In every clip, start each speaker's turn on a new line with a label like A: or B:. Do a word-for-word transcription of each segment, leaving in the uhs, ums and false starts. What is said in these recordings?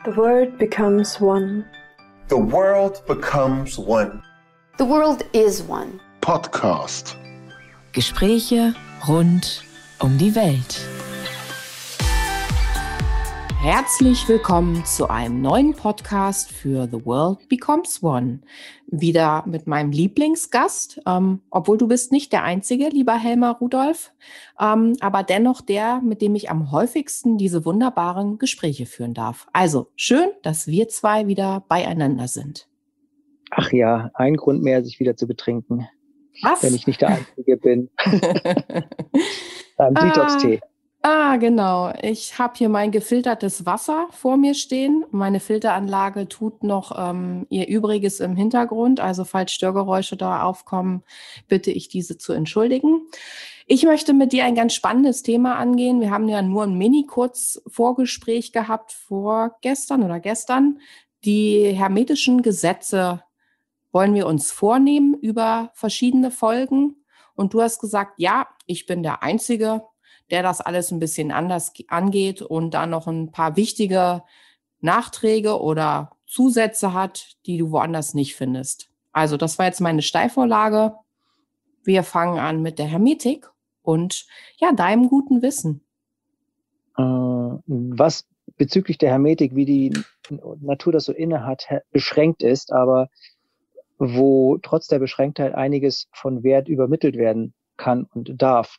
A: The world becomes one.
B: The world becomes one.
C: The world is one.
D: Podcast.
E: Gespräche rund um die Welt. Herzlich willkommen zu einem neuen Podcast für The World Becomes One. Wieder mit meinem Lieblingsgast, ähm, obwohl du bist nicht der Einzige, lieber Helmer Rudolph, ähm, aber dennoch der, mit dem ich am häufigsten diese wunderbaren Gespräche führen darf. Also schön, dass wir zwei wieder beieinander sind.
F: Ach ja, ein Grund mehr, sich wieder zu betrinken.
E: Was?
F: Wenn ich nicht der Einzige bin. Beim Detox-Tee.
E: Ah, genau. Ich habe hier mein gefiltertes Wasser vor mir stehen. Meine Filteranlage tut noch ähm, ihr Übriges im Hintergrund. Also falls Störgeräusche da aufkommen, bitte ich diese zu entschuldigen. Ich möchte mit dir ein ganz spannendes Thema angehen. Wir haben ja nur ein Mini-Kurz-Vorgespräch gehabt vorgestern oder gestern. Die hermetischen Gesetze wollen wir uns vornehmen über verschiedene Folgen. Und du hast gesagt, ja, ich bin der Einzige, der das alles ein bisschen anders angeht und da noch ein paar wichtige Nachträge oder Zusätze hat, die du woanders nicht findest. Also das war jetzt meine Steilvorlage. Wir fangen an mit der Hermetik und ja, deinem guten Wissen.
F: Äh, was bezüglich der Hermetik, wie die Natur das so inne hat, beschränkt ist, aber wo trotz der Beschränktheit einiges von Wert übermittelt werden kann und darf.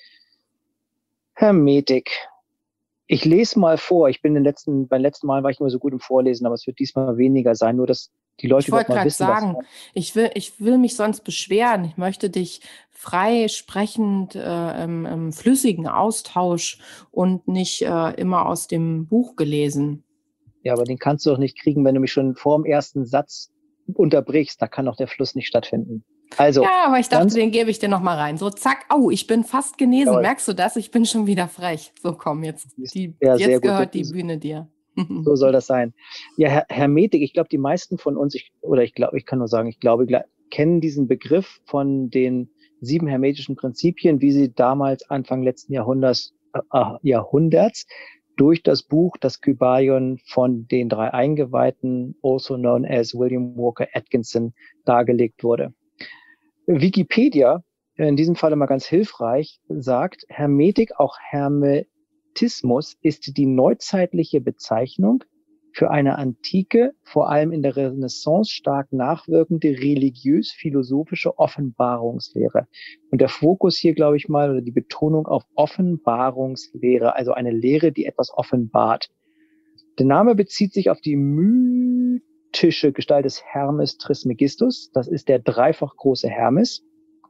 F: Hermetik. Ich lese mal vor. Ich bin den letzten, beim letzten Mal war ich immer so gut im Vorlesen, aber es wird diesmal weniger sein, nur dass die Leute
E: ich wollte
F: mal
E: gerade
F: wissen,
E: sagen,
F: was
E: ich will, ich will mich sonst beschweren. Ich möchte dich frei sprechend äh, im, im flüssigen Austausch und nicht äh, immer aus dem Buch gelesen.
F: Ja, aber den kannst du doch nicht kriegen, wenn du mich schon vor dem ersten Satz unterbrichst. Da kann doch der Fluss nicht stattfinden. Also,
E: ja, aber ich dachte, den gebe ich dir noch mal rein. So, zack, au, ich bin fast genesen. Jawohl. Merkst du das? Ich bin schon wieder frech. So, komm, jetzt, die, ja, jetzt gehört die Bühne dir.
F: So soll das sein. Ja, Her- Hermetik, ich glaube, die meisten von uns, ich, oder ich glaube, ich kann nur sagen, ich glaube, glaub, kennen diesen Begriff von den sieben hermetischen Prinzipien, wie sie damals Anfang letzten Jahrhunderts, äh, Jahrhunderts durch das Buch, das Kybalion von den drei Eingeweihten, also known as William Walker Atkinson, dargelegt wurde. Wikipedia, in diesem Falle mal ganz hilfreich, sagt, Hermetik, auch Hermetismus, ist die neuzeitliche Bezeichnung für eine antike, vor allem in der Renaissance stark nachwirkende religiös-philosophische Offenbarungslehre. Und der Fokus hier, glaube ich mal, oder die Betonung auf Offenbarungslehre, also eine Lehre, die etwas offenbart. Der Name bezieht sich auf die mythische Gestalt des Hermes Trismegistus. Das ist der dreifach große Hermes,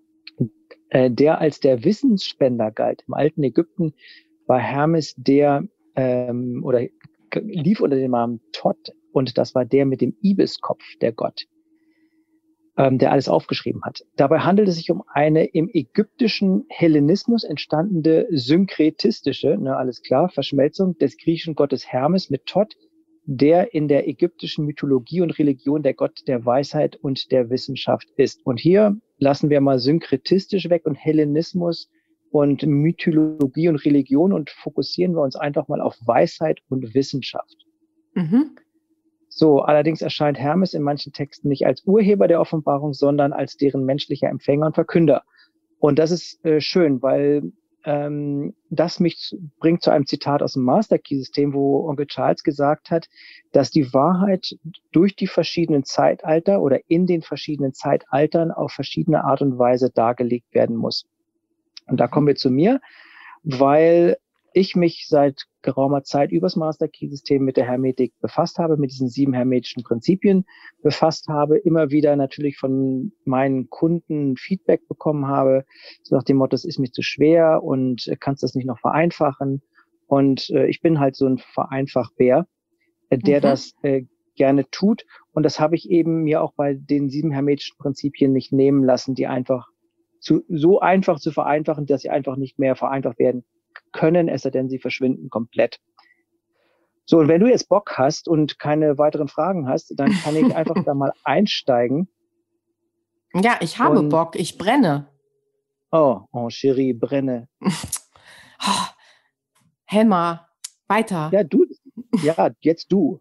F: der als der Wissensspender galt. Im alten Ägypten war Hermes der, ähm, oder lief unter dem Namen Thoth, und das war der mit dem Ibiskopf, der Gott, ähm, der alles aufgeschrieben hat. Dabei handelt es sich um eine im ägyptischen Hellenismus entstandene synkretistische, ne, alles klar, Verschmelzung des griechischen Gottes Hermes mit Thoth, der in der ägyptischen Mythologie und Religion der Gott der Weisheit und der Wissenschaft ist. Und hier lassen wir mal synkretistisch weg und Hellenismus und Mythologie und Religion und fokussieren wir uns einfach mal auf Weisheit und Wissenschaft.
E: Mhm.
F: So, allerdings erscheint Hermes in manchen Texten nicht als Urheber der Offenbarung, sondern als deren menschlicher Empfänger und Verkünder. Und das ist äh, schön, weil ähm, das mich zu, bringt zu einem Zitat aus dem Master Key System, wo Onkel Charles gesagt hat, dass die Wahrheit durch die verschiedenen Zeitalter oder in den verschiedenen Zeitaltern auf verschiedene Art und Weise dargelegt werden muss. Und da kommen wir zu mir, weil ich mich seit geraumer Zeit übers Master Key System mit der Hermetik befasst habe, mit diesen sieben hermetischen Prinzipien befasst habe, immer wieder natürlich von meinen Kunden Feedback bekommen habe, so nach dem Motto, das ist mir zu schwer und kannst das nicht noch vereinfachen. Und äh, ich bin halt so ein Vereinfachbär, äh, der mhm. das äh, gerne tut. Und das habe ich eben mir auch bei den sieben hermetischen Prinzipien nicht nehmen lassen, die einfach zu, so einfach zu vereinfachen, dass sie einfach nicht mehr vereinfacht werden können, es sei denn, sie verschwinden komplett. So, und wenn du jetzt Bock hast und keine weiteren Fragen hast, dann kann ich einfach da mal einsteigen.
E: Ja, ich habe und, Bock, ich brenne.
F: Oh, oh, Chérie, brenne.
E: Oh, Helmer, weiter.
F: Ja, du, ja, jetzt du.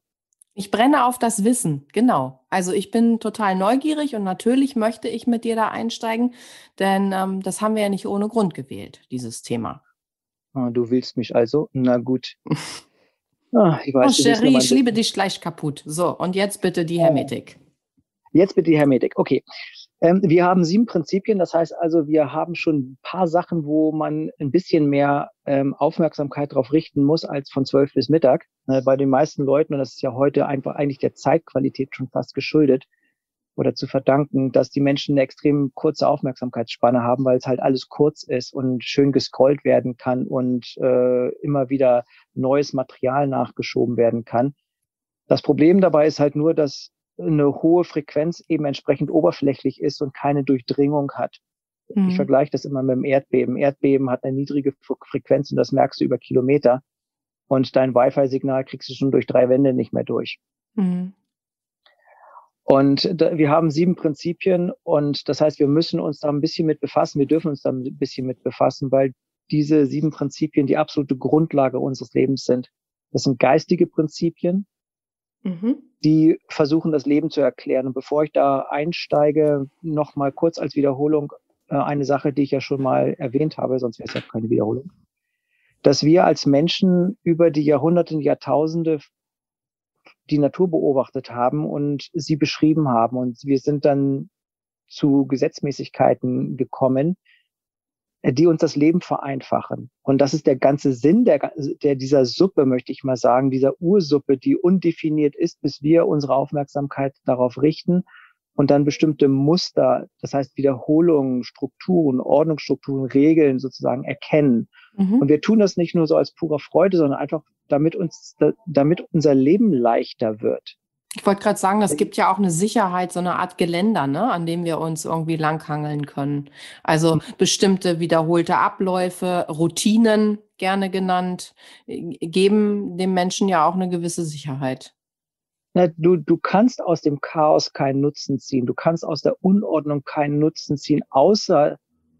E: Ich brenne auf das Wissen, genau. Also ich bin total neugierig und natürlich möchte ich mit dir da einsteigen, denn ähm, das haben wir ja nicht ohne Grund gewählt, dieses Thema.
F: Ah, du willst mich also? Na gut. Ah, ich
E: Oh,
F: weiß, du willst nur
E: Cherie,
F: mein
E: ich liebe
F: Wissen.
E: dich gleich kaputt. So, und jetzt bitte die
F: Oh.
E: Hermetik.
F: Jetzt bitte die Hermetik. Okay. Ähm, wir haben sieben Prinzipien. Das heißt also, wir haben schon ein paar Sachen, wo man ein bisschen mehr ähm, Aufmerksamkeit darauf richten muss als von zwölf bis Mittag. Äh, bei den meisten Leuten, und das ist ja heute einfach eigentlich der Zeitqualität schon fast geschuldet oder zu verdanken, dass die Menschen eine extrem kurze Aufmerksamkeitsspanne haben, weil es halt alles kurz ist und schön gescrollt werden kann und äh, immer wieder neues Material nachgeschoben werden kann. Das Problem dabei ist halt nur, dass eine hohe Frequenz eben entsprechend oberflächlich ist und keine Durchdringung hat.
E: Mhm.
F: Ich vergleiche das immer mit dem Erdbeben. Erdbeben hat eine niedrige Frequenz und das merkst du über Kilometer. Und dein Wi-Fi-Signal kriegst du schon durch drei Wände nicht mehr durch.
E: Mhm.
F: Und da, wir haben sieben Prinzipien und das heißt, wir müssen uns da ein bisschen mit befassen. Wir dürfen uns da ein bisschen mit befassen, weil diese sieben Prinzipien die absolute Grundlage unseres Lebens sind. Das sind geistige Prinzipien,
E: Mhm.
F: die versuchen, das Leben zu erklären. Und bevor ich da einsteige, noch mal kurz als Wiederholung äh, eine Sache, die ich ja schon mal erwähnt habe, sonst wäre es ja keine Wiederholung, dass wir als Menschen über die Jahrhunderte und Jahrtausende die Natur beobachtet haben und sie beschrieben haben. Und wir sind dann zu Gesetzmäßigkeiten gekommen, die uns das Leben vereinfachen. Und das ist der ganze Sinn der, der dieser Suppe, möchte ich mal sagen, dieser Ursuppe, die undefiniert ist, bis wir unsere Aufmerksamkeit darauf richten und dann bestimmte Muster, das heißt Wiederholungen, Strukturen, Ordnungsstrukturen, Regeln sozusagen erkennen.
E: Mhm.
F: Und wir tun das nicht nur so als purer Freude, sondern einfach, damit uns, damit unser Leben leichter wird.
E: Ich wollte gerade sagen, das gibt ja auch eine Sicherheit, so eine Art Geländer, ne, an dem wir uns irgendwie langhangeln können. Also bestimmte wiederholte Abläufe, Routinen, gerne genannt, äh, geben dem Menschen ja auch eine gewisse Sicherheit.
F: Na, du, du kannst aus dem Chaos keinen Nutzen ziehen. Du kannst aus der Unordnung keinen Nutzen ziehen, außer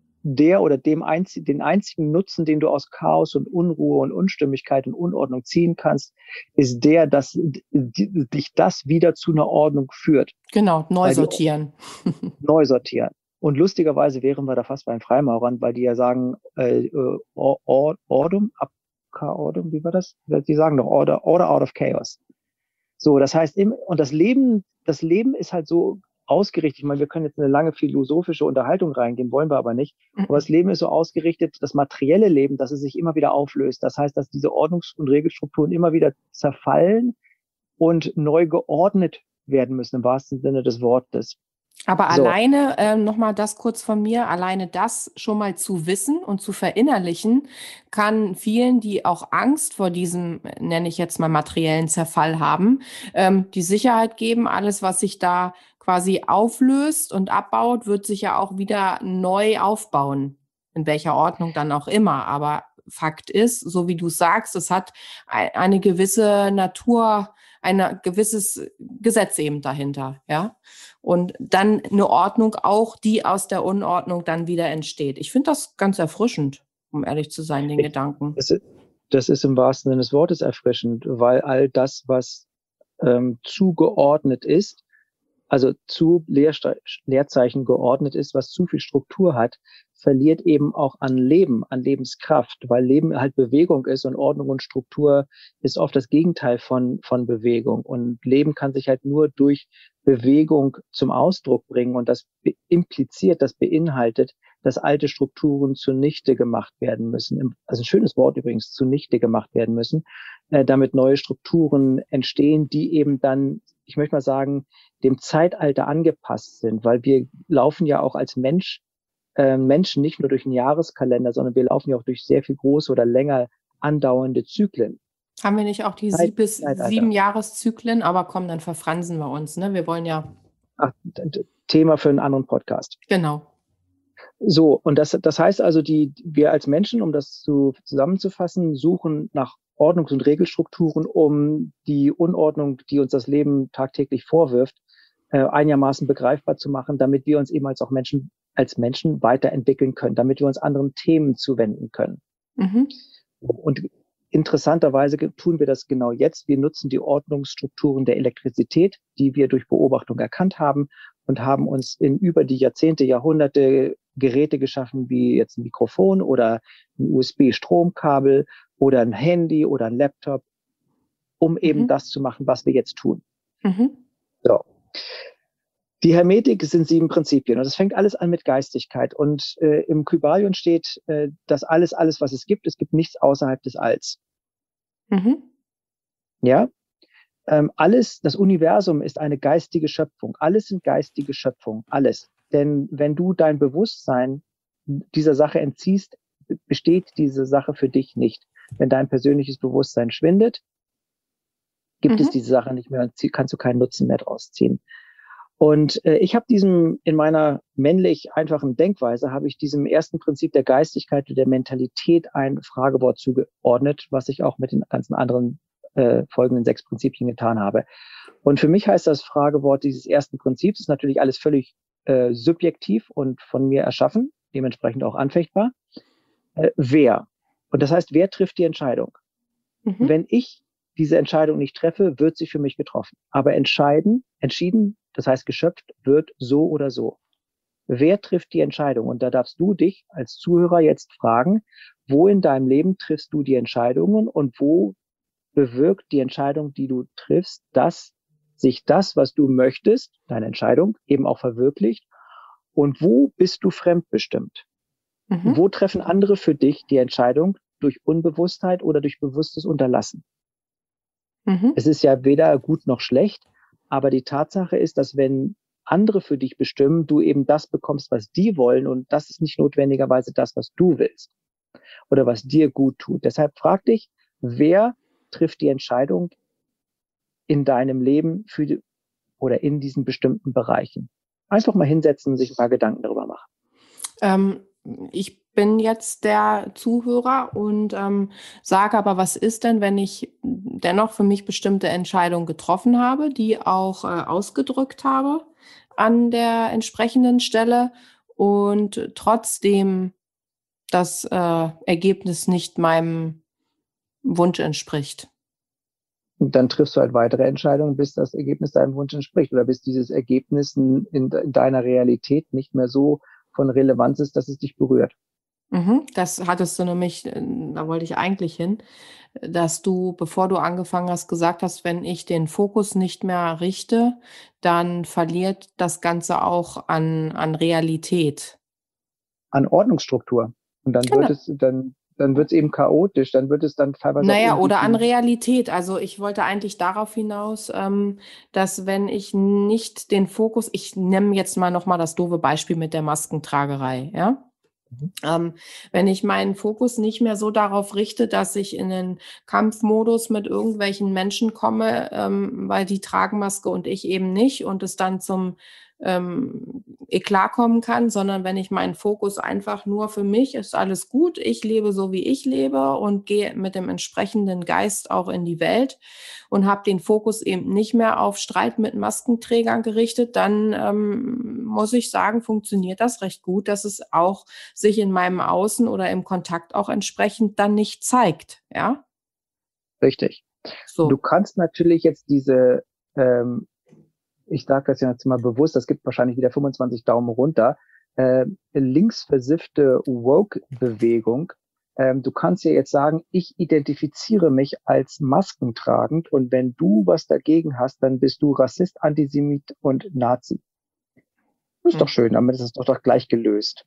F: der oder dem einzigen, den einzigen Nutzen, den du aus Chaos und Unruhe und Unstimmigkeit und Unordnung ziehen kannst, ist der, dass die, dich das wieder zu einer Ordnung führt.
E: Genau, neu sortieren.
F: Neu sortieren. Und lustigerweise wären wir da fast bei den Freimaurern, weil die ja sagen, äh, or, or, Ordum, ab, Ordum, wie war das? Die sagen doch Order, Order out of Chaos. So, das heißt, im, und das Leben, das Leben ist halt so ausgerichtet. Ich meine, wir können jetzt in eine lange philosophische Unterhaltung reingehen, wollen wir aber nicht. Aber das Leben ist so ausgerichtet, das materielle Leben, dass es sich immer wieder auflöst. Das heißt, dass diese Ordnungs- und Regelstrukturen immer wieder zerfallen und neu geordnet werden müssen, im wahrsten Sinne des Wortes.
E: Aber
F: So.
E: alleine, äh, nochmal das kurz von mir, alleine das schon mal zu wissen und zu verinnerlichen, kann vielen, die auch Angst vor diesem, nenne ich jetzt mal materiellen Zerfall haben, ähm, die Sicherheit geben, alles, was sich da quasi auflöst und abbaut, wird sich ja auch wieder neu aufbauen, in welcher Ordnung dann auch immer. Aber Fakt ist, so wie du sagst, es hat eine gewisse Natur, ein gewisses Gesetz eben dahinter, ja. Und dann eine Ordnung auch, die aus der Unordnung dann wieder entsteht. Ich finde das ganz erfrischend, um ehrlich zu sein, den ich, Gedanken.
F: Das ist, das ist im wahrsten Sinne des Wortes erfrischend, weil all das, was ähm, zugeordnet ist, also zu Leerste- Leerzeichen geordnet ist, was zu viel Struktur hat, verliert eben auch an Leben, an Lebenskraft, weil Leben halt Bewegung ist und Ordnung und Struktur ist oft das Gegenteil von, von Bewegung. Und Leben kann sich halt nur durch Bewegung zum Ausdruck bringen und das impliziert, das beinhaltet, dass alte Strukturen zunichte gemacht werden müssen. Also ein schönes Wort übrigens, zunichte gemacht werden müssen, äh, damit neue Strukturen entstehen, die eben dann, ich möchte mal sagen, dem Zeitalter angepasst sind, weil wir laufen ja auch als Mensch, äh, Menschen nicht nur durch einen Jahreskalender, sondern wir laufen ja auch durch sehr viel große oder länger andauernde Zyklen.
E: Haben wir nicht auch die
F: Zeit,
E: sieb bis
F: Zeitalter.
E: sieben Jahreszyklen? Aber komm, dann verfransen wir uns, ne? Wir wollen ja.
F: Ach, Thema für einen anderen Podcast.
E: Genau.
F: So, und das, das heißt also, die, wir als Menschen, um das zu, zusammenzufassen, suchen nach Ordnungs- und Regelstrukturen, um die Unordnung, die uns das Leben tagtäglich vorwirft, äh, einigermaßen begreifbar zu machen, damit wir uns eben als auch Menschen, als Menschen weiterentwickeln können, damit wir uns anderen Themen zuwenden können.
E: Mhm.
F: Und interessanterweise tun wir das genau jetzt. Wir nutzen die Ordnungsstrukturen der Elektrizität, die wir durch Beobachtung erkannt haben und haben uns in über die Jahrzehnte, Jahrhunderte Geräte geschaffen, wie jetzt ein Mikrofon oder ein U S B-Stromkabel oder ein Handy oder ein Laptop, um eben
E: Mhm.
F: das zu machen, was wir jetzt tun.
E: Mhm.
F: So. Die Hermetik sind sieben Prinzipien und es fängt alles an mit Geistigkeit. Und äh, im Kybalion steht, äh, dass alles, alles, was es gibt, es gibt nichts außerhalb des Alls.
E: Mhm.
F: Ja, ähm, alles, das Universum ist eine geistige Schöpfung. Alles sind geistige Schöpfungen, alles. Denn wenn du dein Bewusstsein dieser Sache entziehst, besteht diese Sache für dich nicht. Wenn dein persönliches Bewusstsein schwindet, gibt
E: Mhm.
F: es diese Sache nicht mehr und zie- kannst du keinen Nutzen mehr draus ziehen. Und äh, ich habe diesem, in meiner männlich einfachen Denkweise, habe ich diesem ersten Prinzip der Geistigkeit und der Mentalität ein Fragewort zugeordnet, was ich auch mit den ganzen anderen äh, folgenden sechs Prinzipien getan habe. Und für mich heißt das Fragewort dieses ersten Prinzips, ist natürlich alles völlig äh, subjektiv und von mir erschaffen, dementsprechend auch anfechtbar. Äh, wer? Und das heißt, wer trifft die Entscheidung?
E: Mhm.
F: Wenn ich diese Entscheidung nicht treffe, wird sie für mich getroffen. Aber entscheiden, entschieden, das heißt geschöpft, wird so oder so. Wer trifft die Entscheidung? Und da darfst du dich als Zuhörer jetzt fragen, wo in deinem Leben triffst du die Entscheidungen und wo bewirkt die Entscheidung, die du triffst, dass sich das, was du möchtest, deine Entscheidung, eben auch verwirklicht? Und wo bist du fremdbestimmt?
E: Mhm.
F: Wo treffen andere für dich die Entscheidung durch Unbewusstheit oder durch bewusstes Unterlassen?
E: Mhm.
F: Es ist ja weder gut noch schlecht, aber die Tatsache ist, dass wenn andere für dich bestimmen, du eben das bekommst, was die wollen und das ist nicht notwendigerweise das, was du willst oder was dir gut tut. Deshalb frag dich, wer trifft die Entscheidung in deinem Leben für die, oder in diesen bestimmten Bereichen? Einfach mal hinsetzen und sich ein paar Gedanken darüber machen.
E: Ähm, ich bin jetzt der Zuhörer und ähm, sage aber, was ist denn, wenn ich dennoch für mich bestimmte Entscheidungen getroffen habe, die auch äh, ausgedrückt habe an der entsprechenden Stelle und trotzdem das äh, Ergebnis nicht meinem Wunsch entspricht?
F: Und dann triffst du halt weitere Entscheidungen, bis das Ergebnis deinem Wunsch entspricht oder bis dieses Ergebnis in, in deiner Realität nicht mehr so von Relevanz ist, dass es dich berührt.
E: Mhm, das hattest du nämlich, äh, da wollte ich eigentlich hin, dass du, bevor du angefangen hast, gesagt hast, wenn ich den Fokus nicht mehr richte, dann verliert das Ganze auch an, an Realität.
F: An Ordnungsstruktur. Und dann
E: Genau.
F: wird es, dann, dann wird es eben chaotisch, dann wird es dann teilweise
E: Naja,
F: auch
E: oder an
F: irgendwie
E: Realität. Also ich wollte eigentlich darauf hinaus, ähm, dass wenn ich nicht den Fokus, ich nehme jetzt mal nochmal das doofe Beispiel mit der Maskentragerei, ja?
F: Mhm.
E: Ähm, wenn ich meinen Fokus nicht mehr so darauf richte, dass ich in den Kampfmodus mit irgendwelchen Menschen komme, ähm, weil die tragen Maske und ich eben nicht und es dann zum ähm, Eklat kommen kann, sondern wenn ich meinen Fokus einfach nur für mich, ist alles gut, ich lebe so, wie ich lebe und gehe mit dem entsprechenden Geist auch in die Welt und habe den Fokus eben nicht mehr auf Streit mit Maskenträgern gerichtet, dann ähm, muss ich sagen, funktioniert das recht gut, dass es auch sich in meinem Außen oder im Kontakt auch entsprechend dann nicht zeigt, ja?
F: richtig. Du
E: So.
F: kannst natürlich jetzt diese, ähm, ich sage das jetzt mal bewusst, das gibt wahrscheinlich wieder fünfundzwanzig Daumen runter, äh, linksversiffte Woke-Bewegung. Ähm, du kannst ja jetzt sagen, ich identifiziere mich als maskentragend und wenn du was dagegen hast, dann bist du Rassist, Antisemit und Nazi. Das ist
E: Hm.
F: doch schön, damit ist es doch, doch gleich gelöst.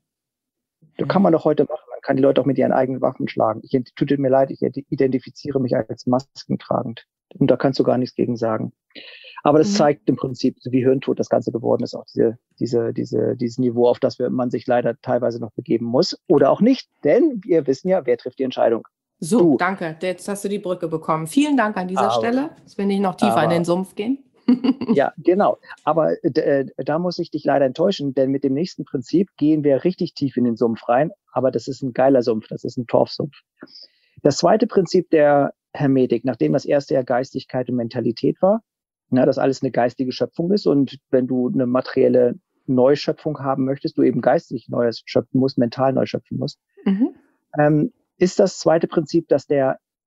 F: Das kann man doch heute machen. Man kann die Leute auch mit ihren eigenen Waffen schlagen. Ich, tut mir leid, ich identifiziere mich als maskentragend. Und da kannst du gar nichts gegen sagen. Aber das
E: Mhm.
F: zeigt im Prinzip, wie hirntot das Ganze geworden ist, auch diese, diese, diese, dieses Niveau, auf das wir, man sich leider teilweise noch begeben muss. Oder auch nicht. Denn wir wissen ja, wer trifft die Entscheidung.
E: So,
F: Du.
E: danke. Jetzt hast du die Brücke bekommen. Vielen Dank an dieser
F: Aber-
E: Stelle. Jetzt will ich noch tiefer in
F: aber-
E: den Sumpf gehen.
F: Ja, genau. Aber äh, da muss ich dich leider enttäuschen, denn mit dem nächsten Prinzip gehen wir richtig tief in den Sumpf rein. Aber das ist ein geiler Sumpf, das ist ein Torfsumpf. Das zweite Prinzip der Hermetik, nachdem das erste ja Geistigkeit und Mentalität war, na, dass alles eine geistige Schöpfung ist und wenn du eine materielle Neuschöpfung haben möchtest, du eben geistig Neues schöpfen musst, mental neu schöpfen musst,
E: Mhm.
F: ähm, ist das zweite Prinzip, dass der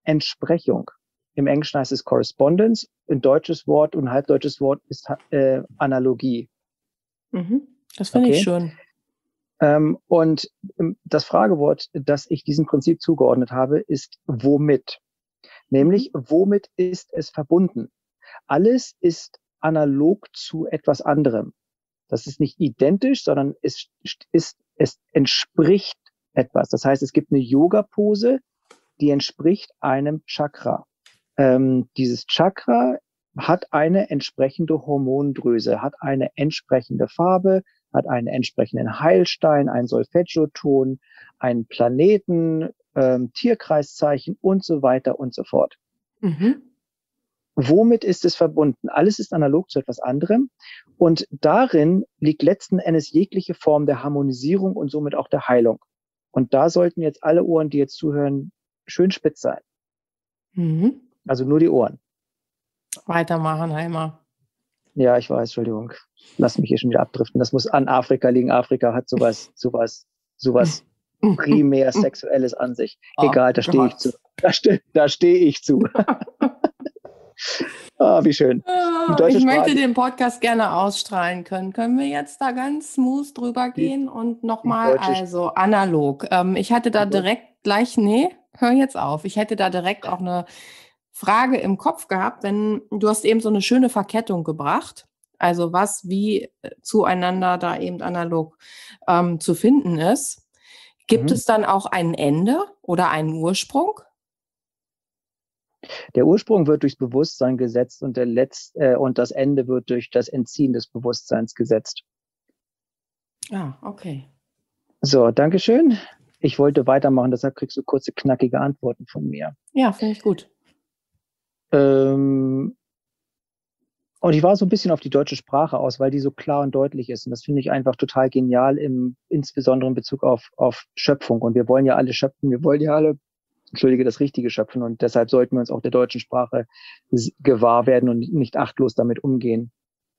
F: Entsprechung. Im Englischen heißt es Correspondence. Ein deutsches Wort und ein halbdeutsches Wort ist äh, Analogie.
E: Mhm. Das finde
F: Okay.
E: ich schön.
F: Ähm, und ähm, das Fragewort, das ich diesem Prinzip zugeordnet habe, ist womit. Nämlich, womit ist es verbunden? Alles ist analog zu etwas anderem. Das ist nicht identisch, sondern es, ist, es entspricht etwas. Das heißt, es gibt eine Yoga-Pose, die entspricht einem Chakra. Ähm, dieses Chakra hat eine entsprechende Hormondrüse, hat eine entsprechende Farbe, hat einen entsprechenden Heilstein, einen Solfeggio-Ton, einen Planeten, ähm, Tierkreiszeichen und so weiter und so fort.
E: Mhm.
F: Womit ist es verbunden? Alles ist analog zu etwas anderem und darin liegt letzten Endes jegliche Form der Harmonisierung und somit auch der Heilung. Und da sollten jetzt alle Ohren, die jetzt zuhören, schön spitz sein.
E: Mhm.
F: Also nur die Ohren.
E: Weitermachen, Heimer.
F: Ja, ich weiß, Entschuldigung. Lass mich hier schon wieder abdriften. Das muss an Afrika liegen. Afrika hat sowas, sowas, sowas primär Sexuelles an sich. Egal, da stehe ich zu. Da stehe da steh ich zu. Ah, wie schön. Die deutsche
E: Ich
F: Sprache,
E: möchte den Podcast gerne ausstrahlen können. Können wir jetzt da ganz smooth drüber gehen und nochmal,
F: deutsche-
E: also analog. Ähm, ich hatte da
F: Die deutsche-
E: direkt gleich, nee, hör jetzt auf. Ich hätte da direkt auch eine Frage im Kopf gehabt, wenn du hast eben so eine schöne Verkettung gebracht. Also was wie äh, zueinander da eben analog ähm, zu finden ist. Gibt
F: Mhm.
E: es dann auch ein Ende oder einen Ursprung?
F: Der Ursprung wird durchs Bewusstsein gesetzt und der Letz, äh, und das Ende wird durch das Entziehen des Bewusstseins gesetzt.
E: Ah, okay.
F: So, Dankeschön. Ich wollte weitermachen, deshalb kriegst du kurze, knackige Antworten von mir.
E: Ja, finde ich gut.
F: Ähm, und ich war so ein bisschen auf die deutsche Sprache aus, weil die so klar und deutlich ist. Und das finde ich einfach total genial, im, insbesondere in Bezug auf, auf Schöpfung. Und wir wollen ja alle schöpfen, wir wollen ja alle, entschuldige, das Richtige schöpfen. Und deshalb sollten wir uns auch der deutschen Sprache gewahr werden und nicht achtlos damit umgehen.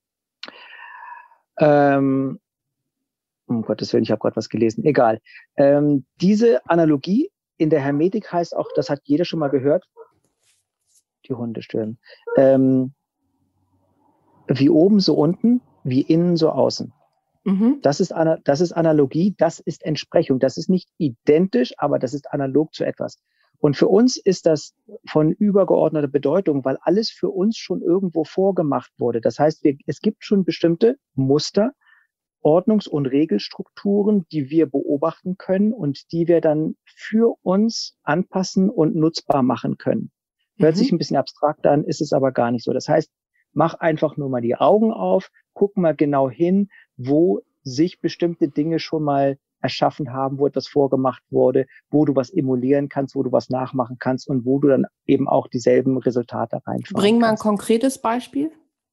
F: Ähm, um Gottes Willen, ich habe gerade was gelesen. Egal. Ähm, diese Analogie in der Hermetik heißt auch, das hat jeder schon mal gehört, die Hunde stören, ähm, wie oben so unten, wie innen so außen.
E: Mhm.
F: Das ist, das ist Analogie, das ist Entsprechung. Das ist nicht identisch, aber das ist analog zu etwas. Und für uns ist das von übergeordneter Bedeutung, weil alles für uns schon irgendwo vorgemacht wurde. Das heißt, wir, es gibt schon bestimmte Muster, Ordnungs- und Regelstrukturen, die wir beobachten können und die wir dann für uns anpassen und nutzbar machen können. Hört
E: Mhm.
F: sich ein bisschen abstrakt an, ist es aber gar nicht so. Das heißt, mach einfach nur mal die Augen auf, guck mal genau hin, wo sich bestimmte Dinge schon mal erschaffen haben, wo etwas vorgemacht wurde, wo du was emulieren kannst, wo du was nachmachen kannst und wo du dann eben auch dieselben Resultate reinfahren
E: Bring mal ein
F: kannst.
E: konkretes Beispiel.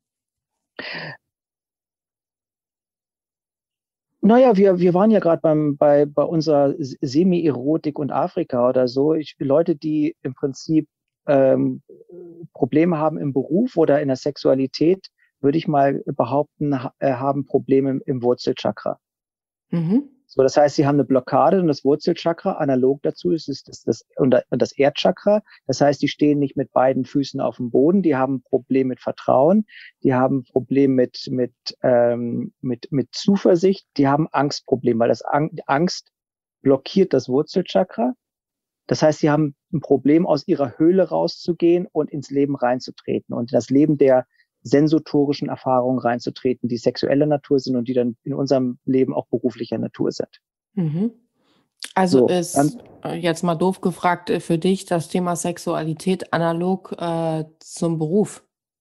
F: Naja, wir, wir waren ja gerade beim bei, bei unserer Semi-Erotik und Afrika oder so. Ich, Leute, die im Prinzip ähm, Probleme haben im Beruf oder in der Sexualität, würde ich mal behaupten, ha, äh, haben Probleme im, im Wurzelchakra.
E: Mhm.
F: So, das heißt, sie haben eine Blockade und das Wurzelchakra, analog dazu ist es das, das, und das Erdchakra. Das heißt, die stehen nicht mit beiden Füßen auf dem Boden, die haben ein Problem mit Vertrauen, die haben ein Problem mit, mit, ähm, mit, mit Zuversicht, die haben Angstproblem, weil das Angst blockiert das Wurzelchakra. Das heißt, sie haben ein Problem, aus ihrer Höhle rauszugehen und ins Leben reinzutreten und das Leben der sensotorischen Erfahrungen reinzutreten, die sexueller Natur sind und die dann in unserem Leben auch beruflicher Natur sind.
E: Mhm. Also
F: So,
E: ist
F: dann-
E: äh, jetzt mal doof gefragt äh, für dich das Thema Sexualität analog äh, zum Beruf?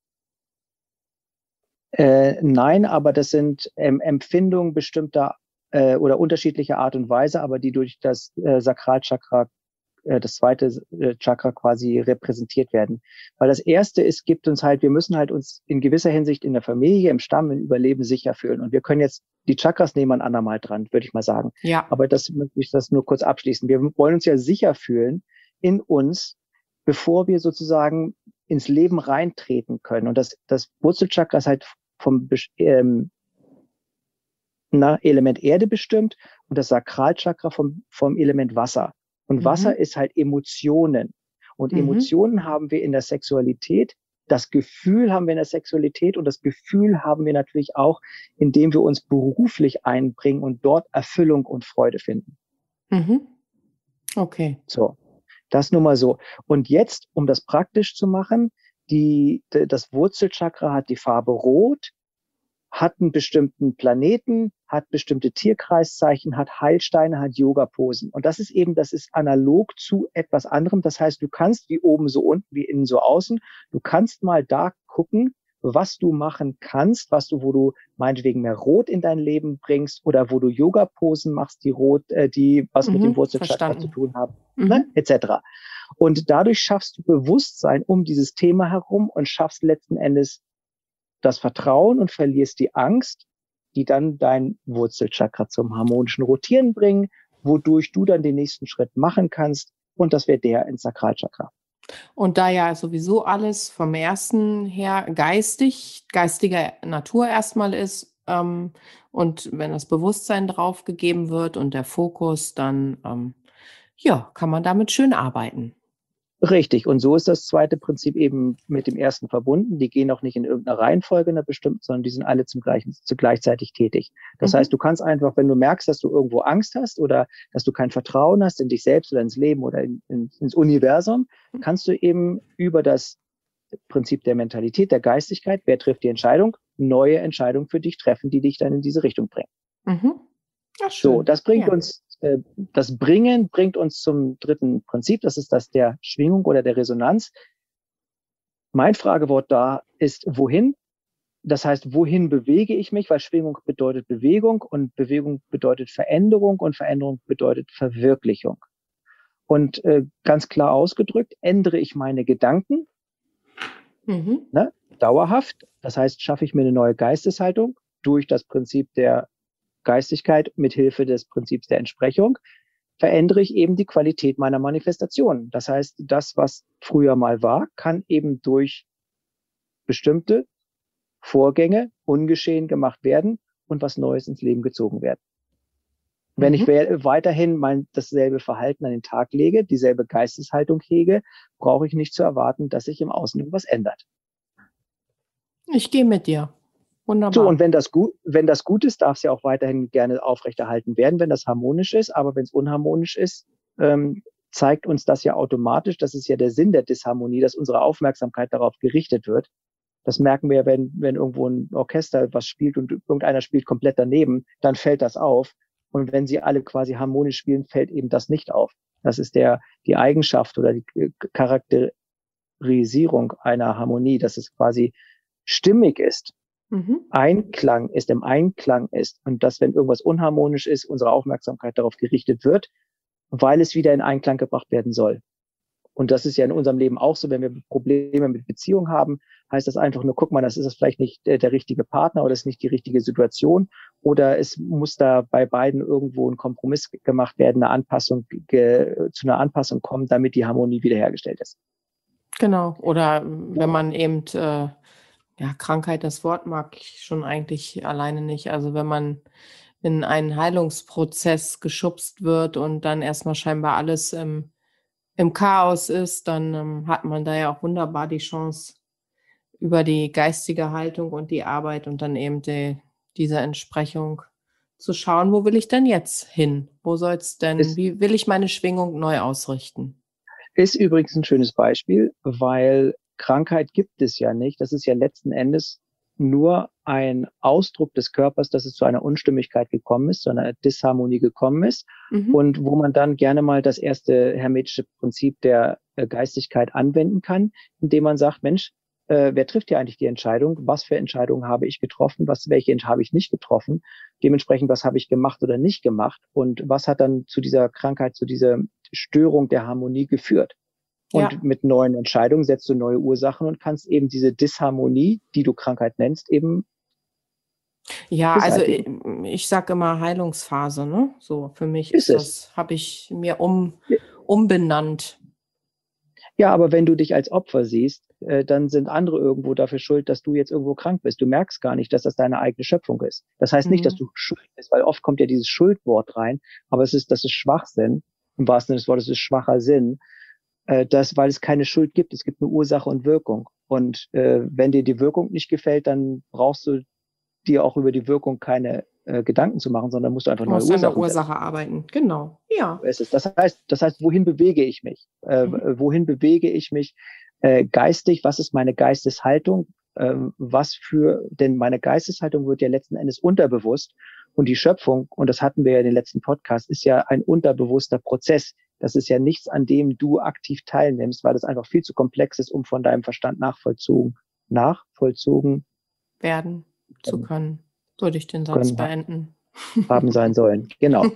F: Äh, nein, aber das sind ähm, Empfindungen bestimmter äh, oder unterschiedlicher Art und Weise, aber die durch das äh, Sakralchakra, äh, das zweite äh, Chakra quasi repräsentiert werden. Weil das erste ist, gibt uns halt, wir müssen halt uns in gewisser Hinsicht in der Familie, im Stamm, im Überleben sicher fühlen. Und wir können jetzt die Chakras nehmen ein andermal dran, würde ich mal sagen.
E: Ja.
F: Aber das möchte ich das nur kurz abschließen. Wir wollen uns ja sicher fühlen in uns, bevor wir sozusagen ins Leben reintreten können. Und das, das Wurzelchakra ist halt vom ähm, na, Element Erde bestimmt und das Sakralchakra vom, vom Element Wasser. Und
E: Mhm.
F: Wasser ist halt Emotionen. Und
E: Mhm.
F: Emotionen haben wir in der Sexualität, das Gefühl haben wir in der Sexualität und das Gefühl haben wir natürlich auch, indem wir uns beruflich einbringen und dort Erfüllung und Freude finden.
E: Mhm. Okay.
F: So, das nur mal so. Und jetzt, um das praktisch zu machen, die, d- das Wurzelchakra hat die Farbe Rot, hat einen bestimmten Planeten, hat bestimmte Tierkreiszeichen, hat Heilsteine, hat Yoga-Posen. Und das ist eben, das ist analog zu etwas anderem. Das heißt, du kannst wie oben so unten, wie innen so außen, du kannst mal da gucken, was du machen kannst, was du, wo du meinetwegen mehr Rot in dein Leben bringst oder wo du Yoga-Posen machst, die rot, äh, die was mit dem
E: Mhm.
F: Wurzelchakra
E: Verstanden.
F: zu tun haben,
E: Mhm.
F: ne, et cetera. Und dadurch schaffst du Bewusstsein um dieses Thema herum und schaffst letzten Endes das Vertrauen und verlierst die Angst, die dann dein Wurzelchakra zum harmonischen Rotieren bringen, wodurch du dann den nächsten Schritt machen kannst. Und das wäre der ins Sakralchakra.
E: Und da ja sowieso alles vom ersten her geistig, geistiger Natur erstmal ist, ähm, und wenn das Bewusstsein drauf gegeben wird und der Fokus, dann ähm, ja, kann man damit schön arbeiten.
F: Richtig. Und so ist das zweite Prinzip eben mit dem ersten verbunden. Die gehen auch nicht in irgendeiner Reihenfolge in einer bestimmten, sondern die sind alle zum gleichen, zu gleichzeitig tätig. Das
E: Mhm.
F: heißt, du kannst einfach, wenn du merkst, dass du irgendwo Angst hast oder dass du kein Vertrauen hast in dich selbst oder ins Leben oder in, in, ins Universum, kannst du eben über das Prinzip der Mentalität, der Geistigkeit, wer trifft die Entscheidung, neue Entscheidungen für dich treffen, die dich dann in diese Richtung bringen.
E: Mhm. Ja,
F: So,
E: schön.
F: das bringt
E: Ja.
F: uns, äh, das Bringen bringt uns zum dritten Prinzip, das ist das der Schwingung oder der Resonanz. Mein Fragewort da ist, wohin? Das heißt, wohin bewege ich mich? Weil Schwingung bedeutet Bewegung und Bewegung bedeutet Veränderung und Veränderung bedeutet Verwirklichung. Und äh, ganz klar ausgedrückt, ändere ich meine Gedanken,
E: Mhm.
F: ne, dauerhaft. Das heißt, schaffe ich mir eine neue Geisteshaltung durch das Prinzip der Geistigkeit mit Hilfe des Prinzips der Entsprechung, verändere ich eben die Qualität meiner Manifestation. Das heißt, das, was früher mal war, kann eben durch bestimmte Vorgänge ungeschehen gemacht werden und was Neues ins Leben gezogen werden. Wenn
E: Mhm.
F: ich we- weiterhin mein dasselbe Verhalten an den Tag lege, dieselbe Geisteshaltung hege, brauche ich nicht zu erwarten, dass sich im Außen irgendwas ändert.
E: Ich gehe mit dir.
F: So,
E: Wunderbar.
F: und wenn das gut, wenn das gut ist, darf es ja auch weiterhin gerne aufrechterhalten werden, wenn das harmonisch ist. Aber wenn es unharmonisch ist, ähm, zeigt uns das ja automatisch, das ist ja der Sinn der Disharmonie, dass unsere Aufmerksamkeit darauf gerichtet wird. Das merken wir ja, wenn, wenn irgendwo ein Orchester was spielt und irgendeiner spielt komplett daneben, dann fällt das auf. Und wenn sie alle quasi harmonisch spielen, fällt eben das nicht auf. Das ist der, die Eigenschaft oder die Charakterisierung einer Harmonie, dass es quasi stimmig ist.
E: Mhm.
F: Einklang ist, im Einklang ist und dass, wenn irgendwas unharmonisch ist, unsere Aufmerksamkeit darauf gerichtet wird, weil es wieder in Einklang gebracht werden soll. Und das ist ja in unserem Leben auch so, wenn wir Probleme mit Beziehungen haben, heißt das einfach nur, guck mal, das ist das vielleicht nicht der, der richtige Partner oder das ist nicht die richtige Situation oder es muss da bei beiden irgendwo ein Kompromiss gemacht werden, eine Anpassung, ge, zu einer Anpassung kommen, damit die Harmonie wiederhergestellt ist.
E: Genau. Oder ähm, wenn man eben, äh, ja, Krankheit, das Wort mag ich schon eigentlich alleine nicht. Also wenn man in einen Heilungsprozess geschubst wird und dann erstmal scheinbar alles im, im Chaos ist, dann ähm, hat man da ja auch wunderbar die Chance, über die geistige Haltung und die Arbeit und dann eben die, diese Entsprechung zu schauen, wo will ich denn jetzt hin? Wo soll es denn,
F: Ist,
E: wie will ich meine Schwingung neu ausrichten?
F: ist übrigens ein schönes Beispiel, weil Krankheit gibt es ja nicht. Das ist ja letzten Endes nur ein Ausdruck des Körpers, dass es zu einer Unstimmigkeit gekommen ist, zu einer Disharmonie gekommen ist.
E: Mhm.
F: Und wo man dann gerne mal das erste hermetische Prinzip der äh, Geistigkeit anwenden kann, indem man sagt, Mensch, äh, wer trifft hier eigentlich die Entscheidung? Was für Entscheidungen habe ich getroffen? Was, welche habe ich nicht getroffen? Dementsprechend, was habe ich gemacht oder nicht gemacht? Und was hat dann zu dieser Krankheit, zu dieser Störung der Harmonie geführt? Und
E: Ja.
F: mit neuen Entscheidungen setzt du neue Ursachen und kannst eben diese Disharmonie, die du Krankheit nennst, eben
E: Ja, also
F: beseitigen.
E: ich, ich sage immer Heilungsphase, ne? So, für mich
F: Ist
E: ist
F: es.
E: das, habe ich mir um, umbenannt.
F: Ja, aber wenn du dich als Opfer siehst, äh, dann sind andere irgendwo dafür schuld, dass du jetzt irgendwo krank bist. Du merkst gar nicht, dass das deine eigene Schöpfung ist. Das heißt nicht, dass
E: Mhm.
F: du schuld bist, weil oft kommt ja dieses Schuldwort rein, aber es ist, das ist Schwachsinn. Im wahrsten Sinne des Wortes ist schwacher Sinn. äh, das, weil es keine Schuld gibt. Es gibt eine Ursache und Wirkung. Und äh, wenn dir die Wirkung nicht gefällt, dann brauchst du dir auch über die Wirkung keine äh, Gedanken zu machen, sondern musst du einfach
E: Du
F: neue
E: musst an der
F: Ursachen
E: Ursache arbeiten. Genau. Ja.
F: es ist. Das heißt, das heißt, wohin bewege ich mich? Äh,
E: Mhm.
F: wohin bewege ich mich äh, geistig? Was ist meine Geisteshaltung? Ähm, was für, denn meine Geisteshaltung wird ja letzten Endes unterbewusst und die Schöpfung, und das hatten wir ja in den letzten Podcast, ist ja ein unterbewusster Prozess. Das ist ja nichts, an dem du aktiv teilnimmst, weil das einfach viel zu komplex ist, um von deinem Verstand nachvollzogen, nachvollzogen
E: Werden zu können. Würde ich den Satz
F: können,
E: beenden.
F: haben sein sollen. Genau.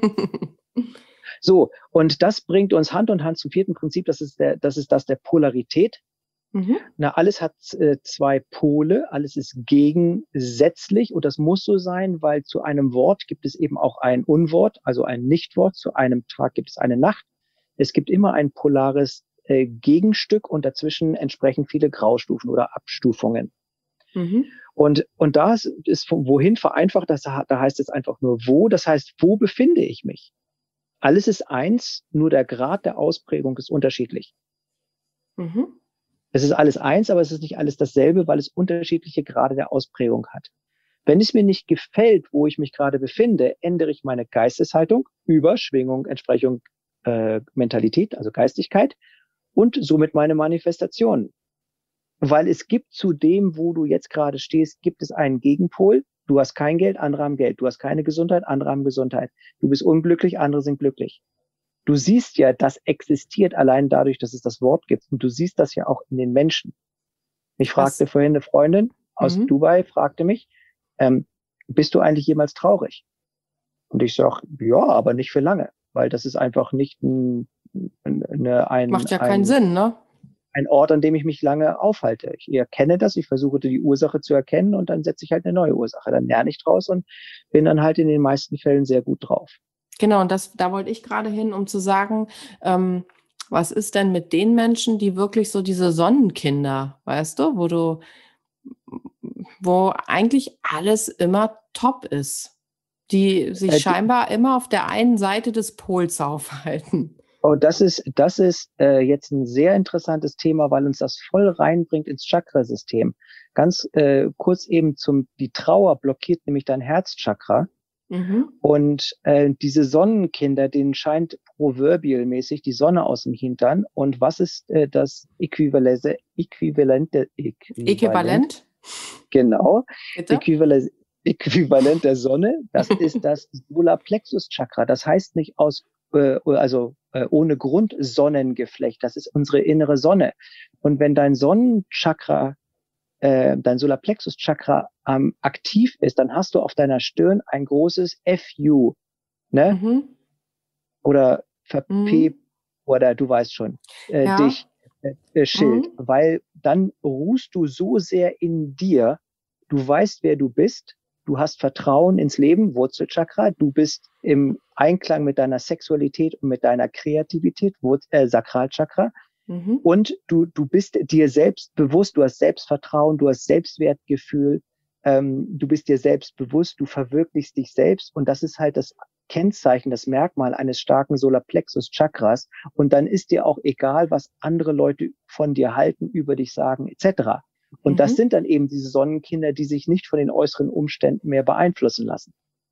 F: So, und das bringt uns Hand in Hand zum vierten Prinzip, das ist der, das ist das der Polarität.
E: Mhm.
F: Na, alles hat äh, zwei Pole, alles ist gegensätzlich und das muss so sein, weil zu einem Wort gibt es eben auch ein Unwort, also ein Nichtwort, zu einem Tag gibt es eine Nacht. Es gibt immer ein polares äh, Gegenstück und dazwischen entsprechen viele Graustufen oder Abstufungen.
E: Mhm.
F: Und, und da ist, ist wohin vereinfacht, das, da heißt es einfach nur wo, das heißt, wo befinde ich mich? Alles ist eins, nur der Grad der Ausprägung ist unterschiedlich.
E: Mhm.
F: Es ist alles eins, aber es ist nicht alles dasselbe, weil es unterschiedliche Grade der Ausprägung hat. Wenn es mir nicht gefällt, wo ich mich gerade befinde, ändere ich meine Geisteshaltung über Schwingung, Entsprechung, äh, Mentalität, also Geistigkeit und somit meine Manifestation. Weil es gibt zu dem, wo du jetzt gerade stehst, gibt es einen Gegenpol. Du hast kein Geld, andere haben Geld. Du hast keine Gesundheit, andere haben Gesundheit. Du bist unglücklich, andere sind glücklich. Du siehst ja, das existiert allein dadurch, dass es das Wort gibt. Und du siehst das ja auch in den Menschen. Mich fragte
E: Das,
F: vorhin eine Freundin aus
E: mhm.
F: Dubai, fragte mich, ähm, bist du eigentlich jemals traurig? Und ich sage, ja, aber nicht für lange, weil das ist einfach nicht ein, eine, ein,
E: Macht ja
F: ein,
E: keinen Sinn, ne?
F: ein Ort, an dem ich mich lange aufhalte. Ich erkenne das, ich versuche die Ursache zu erkennen und dann setze ich halt eine neue Ursache. Dann lerne ich draus und bin dann halt in den meisten Fällen sehr gut drauf.
E: Genau, und das, da wollte ich gerade hin, um zu sagen, ähm, was ist denn mit den Menschen, die wirklich so diese Sonnenkinder, weißt du, wo du, wo eigentlich alles immer top ist, die sich
F: Äh,
E: scheinbar immer auf der einen Seite des Pols aufhalten.
F: Oh, das ist, das ist äh, jetzt ein sehr interessantes Thema, weil uns das voll reinbringt ins Chakrasystem. Ganz äh, kurz eben zum, die Trauer blockiert nämlich dein Herzchakra.
E: Mhm.
F: Und äh, diese Sonnenkinder, denen scheint proverbialmäßig die Sonne aus dem Hintern. Und was ist äh, das Äquivalente, Äquivalente, Äquivalent?
E: Äquivalent?
F: Genau.
E: Bitte?
F: Äquivalent, Äquivalent der Sonne. Das ist das Solarplexus-Chakra. Das heißt nicht aus, äh, also äh, ohne Grund Sonnengeflecht. Das ist unsere innere Sonne. Und wenn dein Sonnenchakra Äh, dein Solarplexus-Chakra ähm, aktiv ist, dann hast du auf deiner Stirn ein großes F U, ne?
E: Mhm.
F: Oder P,
E: Mhm.
F: oder du weißt schon, äh,
E: Ja.
F: dich, äh, Schild,
E: Mhm.
F: weil dann ruhst du so sehr in dir, du weißt, wer du bist, du hast Vertrauen ins Leben, Wurzelchakra, du bist im Einklang mit deiner Sexualität und mit deiner Kreativität, Wurz, äh, Sakralchakra.
E: Mhm.
F: Und du, du bist dir selbst bewusst, du hast Selbstvertrauen, du hast Selbstwertgefühl, ähm, du bist dir selbst bewusst, du verwirklichst dich selbst. Und das ist halt das Kennzeichen, das Merkmal eines starken Solarplexus-Chakras. Und dann ist dir auch egal, was andere Leute von dir halten, über dich sagen, et cetera. Und
E: Mhm.
F: das sind dann eben diese Sonnenkinder, die sich nicht von den äußeren Umständen mehr beeinflussen lassen.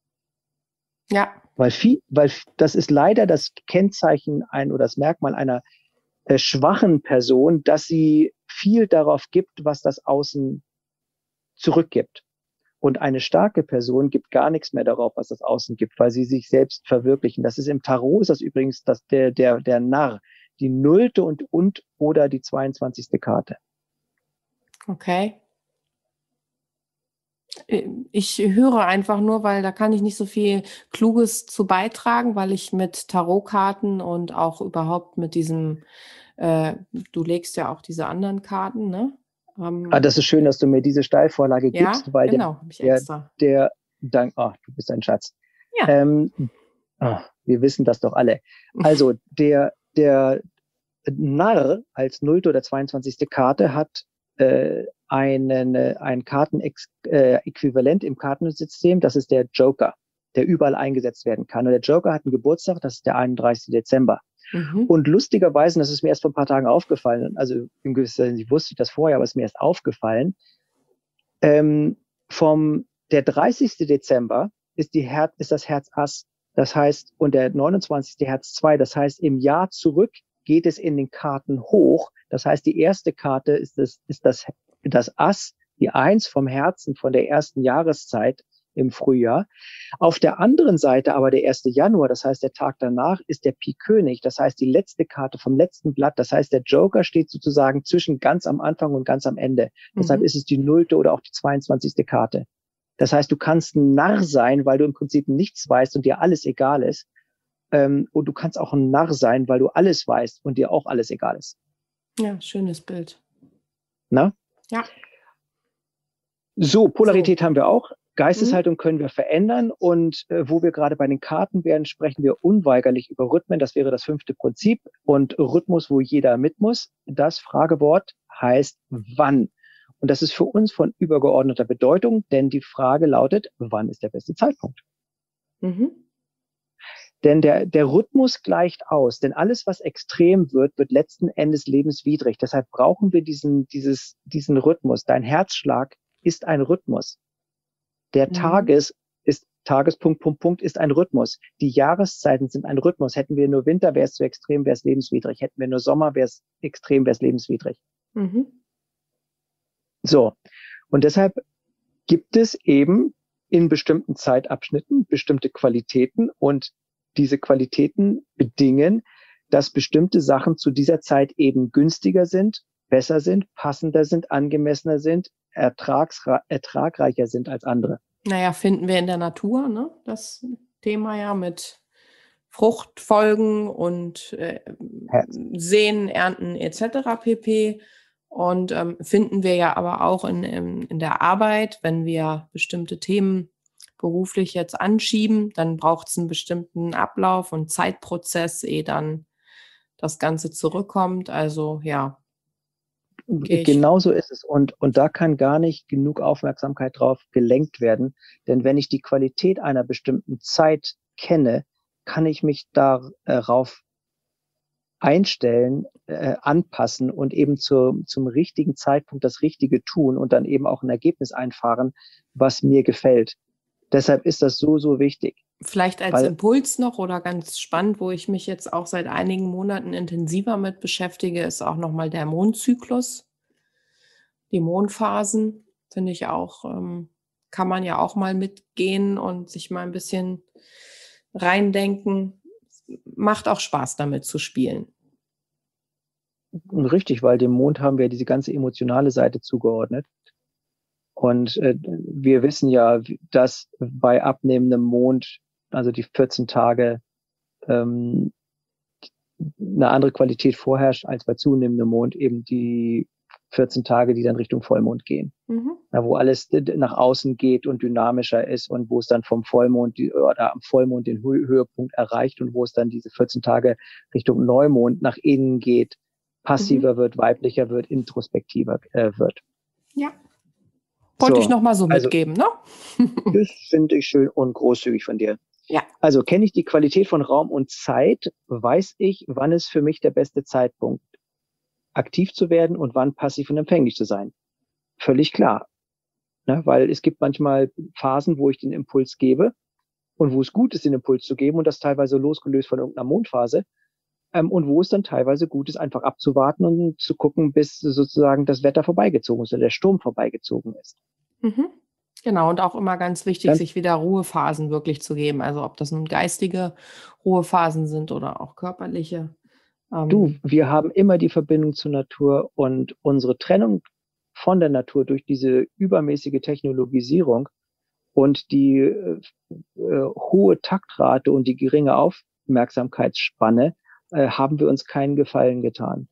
E: Ja.
F: Weil viel, weil das ist leider das Kennzeichen ein oder das Merkmal einer äh, schwachen Person, dass sie viel darauf gibt, was das Außen zurückgibt. Und eine starke Person gibt gar nichts mehr darauf, was das Außen gibt, weil sie sich selbst verwirklichen. Das ist im Tarot, ist das übrigens das, der, der, der Narr, die nullte und, und oder die zweiundzwanzigste Karte.
E: Okay. Ich höre einfach nur, weil da kann ich nicht so viel Kluges zu beitragen, weil ich mit Tarotkarten und auch überhaupt mit diesem, äh, du legst ja auch diese anderen Karten, ne? Ähm,
F: Ah, das ist schön, dass du mir diese Steilvorlage
E: ja,
F: gibst, weil
E: genau, habe ich
F: der,
E: extra.
F: der, Dank, oh, du bist ein Schatz.
E: Ja.
F: Ähm, oh, wir wissen das doch alle. Also der, der Narr als nullte oder zweiundzwanzigste Karte hat äh, einen, ein Kartenäquivalent äh, im Kartensystem, das ist der Joker, der überall eingesetzt werden kann. Und der Joker hat einen Geburtstag, das ist der einunddreißigste Dezember.
E: Mhm.
F: Und lustigerweise, das ist mir erst vor ein paar Tagen aufgefallen, also in gewisser Hinsicht wusste ich das vorher, aber es ist mir erst aufgefallen, ähm, vom der dreißigste Dezember ist die Herz, ist das Herz Ass, das heißt, und der neunundzwanzigste Herz zwei, das heißt, im Jahr zurück geht es in den Karten hoch, das heißt, die erste Karte ist das, ist das, das Ass, die Eins vom Herzen von der ersten Jahreszeit im Frühjahr. Auf der anderen Seite aber der erste Januar, das heißt der Tag danach, ist der Pik König, das heißt die letzte Karte vom letzten Blatt, das heißt der Joker steht sozusagen zwischen ganz am Anfang und ganz am Ende. Mhm. Deshalb ist es die nullte oder auch die zweiundzwanzigste Karte. Das heißt, du kannst ein Narr sein, weil du im Prinzip nichts weißt und dir alles egal ist. Ähm, und du kannst auch ein Narr sein, weil du alles weißt und dir auch alles egal ist.
E: Ja, schönes Bild.
F: Na?
E: Ja.
F: So, Polarität so. Haben wir auch. Geisteshaltung
E: Mhm.
F: können wir verändern und äh, wo wir gerade bei den Karten wären, sprechen wir unweigerlich über Rhythmen. Das wäre das fünfte Prinzip und Rhythmus, wo jeder mit muss. Das Fragewort heißt wann. Und das ist für uns von übergeordneter Bedeutung, denn die Frage lautet, wann ist der beste Zeitpunkt?
E: Mhm.
F: Denn der, der Rhythmus gleicht aus, denn alles, was extrem wird, wird letzten Endes lebenswidrig. Deshalb brauchen wir diesen, dieses, diesen Rhythmus. Dein Herzschlag ist ein Rhythmus. Der
E: Mhm.
F: Tages ist Tagespunkt, Punkt, Punkt ist ein Rhythmus. Die Jahreszeiten sind ein Rhythmus. Hätten wir nur Winter, wäre es zu extrem, wäre es lebenswidrig. Hätten wir nur Sommer, wäre es extrem, wäre es lebenswidrig.
E: Mhm.
F: So. Und deshalb gibt es eben in bestimmten Zeitabschnitten bestimmte Qualitäten und diese Qualitäten bedingen, dass bestimmte Sachen zu dieser Zeit eben günstiger sind, besser sind, passender sind, angemessener sind, ertragsre- ertragreicher sind als andere.
E: Naja, finden wir in der Natur, ne? Das Thema ja mit Fruchtfolgen und äh, Säen, Ernten et cetera pp. Und ähm, finden wir ja aber auch in, in, in der Arbeit, wenn wir bestimmte Themen beruflich jetzt anschieben, dann braucht es einen bestimmten Ablauf und Zeitprozess, ehe dann das Ganze zurückkommt. Also ja. Okay,
F: Genauso ist es. Und, und da kann gar nicht genug Aufmerksamkeit drauf gelenkt werden. Denn wenn ich die Qualität einer bestimmten Zeit kenne, kann ich mich darauf einstellen, äh, anpassen und eben zur, zum richtigen Zeitpunkt das Richtige tun und dann eben auch ein Ergebnis einfahren, was mir gefällt. Deshalb ist das so, so wichtig.
E: Vielleicht als
F: Weil,
E: Impuls noch oder ganz spannend, wo ich mich jetzt auch seit einigen Monaten intensiver mit beschäftige, ist auch nochmal der Mondzyklus. Die Mondphasen finde ich auch, ähm, kann man ja auch mal mitgehen und sich mal ein bisschen reindenken. Macht auch Spaß, damit zu spielen.
F: Richtig, weil dem Mond haben wir diese ganze emotionale Seite zugeordnet. Und äh, wir wissen ja, dass bei abnehmendem Mond, also die vierzehn Tage, ähm, eine andere Qualität vorherrscht als bei zunehmendem Mond, eben die vierzehn Tage, die dann Richtung Vollmond gehen. Mhm. Ja, wo alles nach außen geht und dynamischer ist und wo es dann vom Vollmond die, oder am Vollmond den Hö- Höhepunkt erreicht und wo es dann diese vierzehn Tage Richtung Neumond nach innen geht, passiver mhm. wird, weiblicher wird, introspektiver äh, wird.
E: Ja. Wollte so, ich nochmal so
F: also,
E: mitgeben, ne?
F: Das finde ich schön und großzügig von dir.
E: Ja.
F: Also kenne ich die Qualität von Raum und Zeit, weiß ich, wann ist für mich der beste Zeitpunkt, aktiv zu werden und wann passiv und empfänglich zu sein. Völlig klar. Ne? Weil es gibt manchmal Phasen, wo ich den Impuls gebe und wo es gut ist, den Impuls zu geben und das teilweise losgelöst von irgendeiner Mondphase. Ähm, und wo es dann teilweise gut ist, einfach abzuwarten und zu gucken, bis sozusagen das Wetter vorbeigezogen ist oder der Sturm vorbeigezogen ist.
E: Mhm. Genau, und auch immer ganz wichtig,
F: Ganz
E: sich wieder Ruhephasen wirklich zu geben. Also ob das nun geistige Ruhephasen sind oder auch körperliche. Ähm,
F: du, wir haben immer die Verbindung zur Natur und unsere Trennung von der Natur durch diese übermäßige Technologisierung und die äh, äh, hohe Taktrate und die geringe Aufmerksamkeitsspanne äh, haben wir uns keinen Gefallen getan.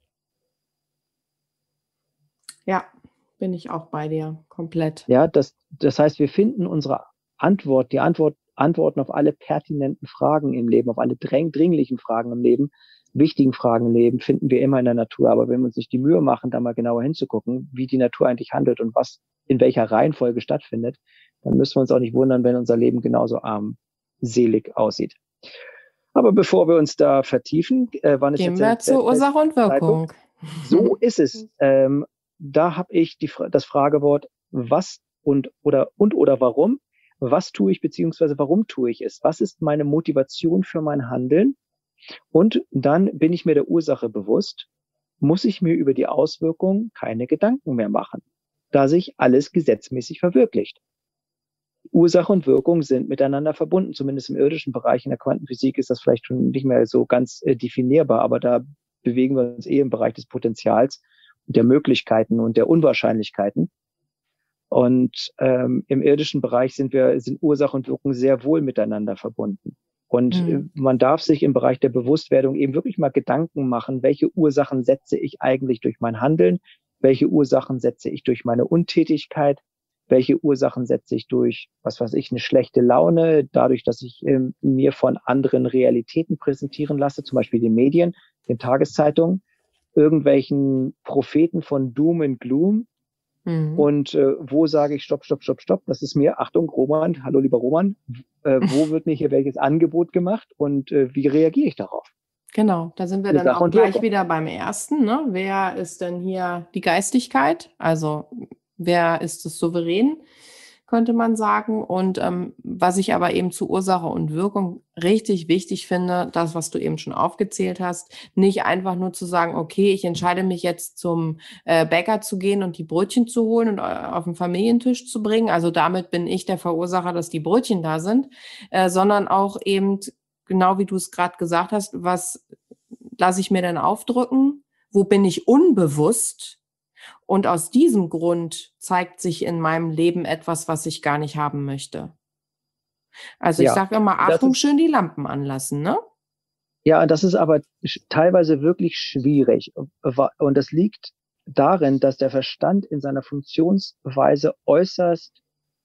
E: Ja, bin ich auch bei dir, komplett.
F: Ja, das, das heißt, wir finden unsere Antwort, die Antwort, Antworten auf alle pertinenten Fragen im Leben, auf alle dräng, dringlichen Fragen im Leben, wichtigen Fragen im Leben, finden wir immer in der Natur. Aber wenn wir uns nicht die Mühe machen, da mal genauer hinzugucken, wie die Natur eigentlich handelt und was in welcher Reihenfolge stattfindet, dann müssen wir uns auch nicht wundern, wenn unser Leben genauso armselig aussieht. Aber bevor wir uns da vertiefen, äh, wann ist
E: Gehen
F: jetzt
E: wir
F: der,
E: zur
F: der,
E: Ursache und Wirkung.
F: So ist es. Ähm, da habe ich die, das Fragewort was und oder und oder warum. Was tue ich beziehungsweise warum tue ich es? Was ist meine Motivation für mein Handeln? Und dann bin ich mir der Ursache bewusst, muss ich mir über die Auswirkungen keine Gedanken mehr machen, da sich alles gesetzmäßig verwirklicht. Ursache und Wirkung sind miteinander verbunden, zumindest im irdischen Bereich. In der Quantenphysik ist das vielleicht schon nicht mehr so ganz äh, definierbar, aber da bewegen wir uns eh im Bereich des Potenzials, der Möglichkeiten und der Unwahrscheinlichkeiten. Und ähm, im irdischen Bereich sind wir, sind Ursache und Wirkung sehr wohl miteinander verbunden. Und mhm. äh, man darf sich im Bereich der Bewusstwerdung eben wirklich mal Gedanken machen, welche Ursachen setze ich eigentlich durch mein Handeln, welche Ursachen setze ich durch meine Untätigkeit, welche Ursachen setze ich durch, was weiß ich, eine schlechte Laune, dadurch, dass ich äh, mir von anderen Realitäten präsentieren lasse, zum Beispiel den Medien, den Tageszeitungen, irgendwelchen Propheten von Doom and Gloom. Mhm. Und äh, wo sage ich Stopp, Stopp, Stopp, Stopp, das ist mir, Achtung, Roman, hallo lieber Roman, äh, wo wird mir hier welches Angebot gemacht und äh, wie reagiere ich darauf?
E: Genau, da sind wir dann auch gleich wieder beim ersten. Ne? Wer ist denn hier die Geistigkeit? Also wer ist das Souverän, könnte man sagen. Und ähm, was ich aber eben zu Ursache und Wirkung richtig wichtig finde, das, was du eben schon aufgezählt hast, nicht einfach nur zu sagen, okay, ich entscheide mich jetzt zum äh, Bäcker zu gehen und die Brötchen zu holen und äh, auf den Familientisch zu bringen. Also damit bin ich der Verursacher, dass die Brötchen da sind, äh, sondern auch eben, genau wie du es gerade gesagt hast, was lasse ich mir denn aufdrücken? Wo bin ich unbewusst? Und aus diesem Grund zeigt sich in meinem Leben etwas, was ich gar nicht haben möchte. Also ich ja, sage immer, Achtung, ist, schön die Lampen anlassen, ne?
F: Ja, das ist aber teilweise wirklich schwierig. Und das liegt darin, dass der Verstand in seiner Funktionsweise äußerst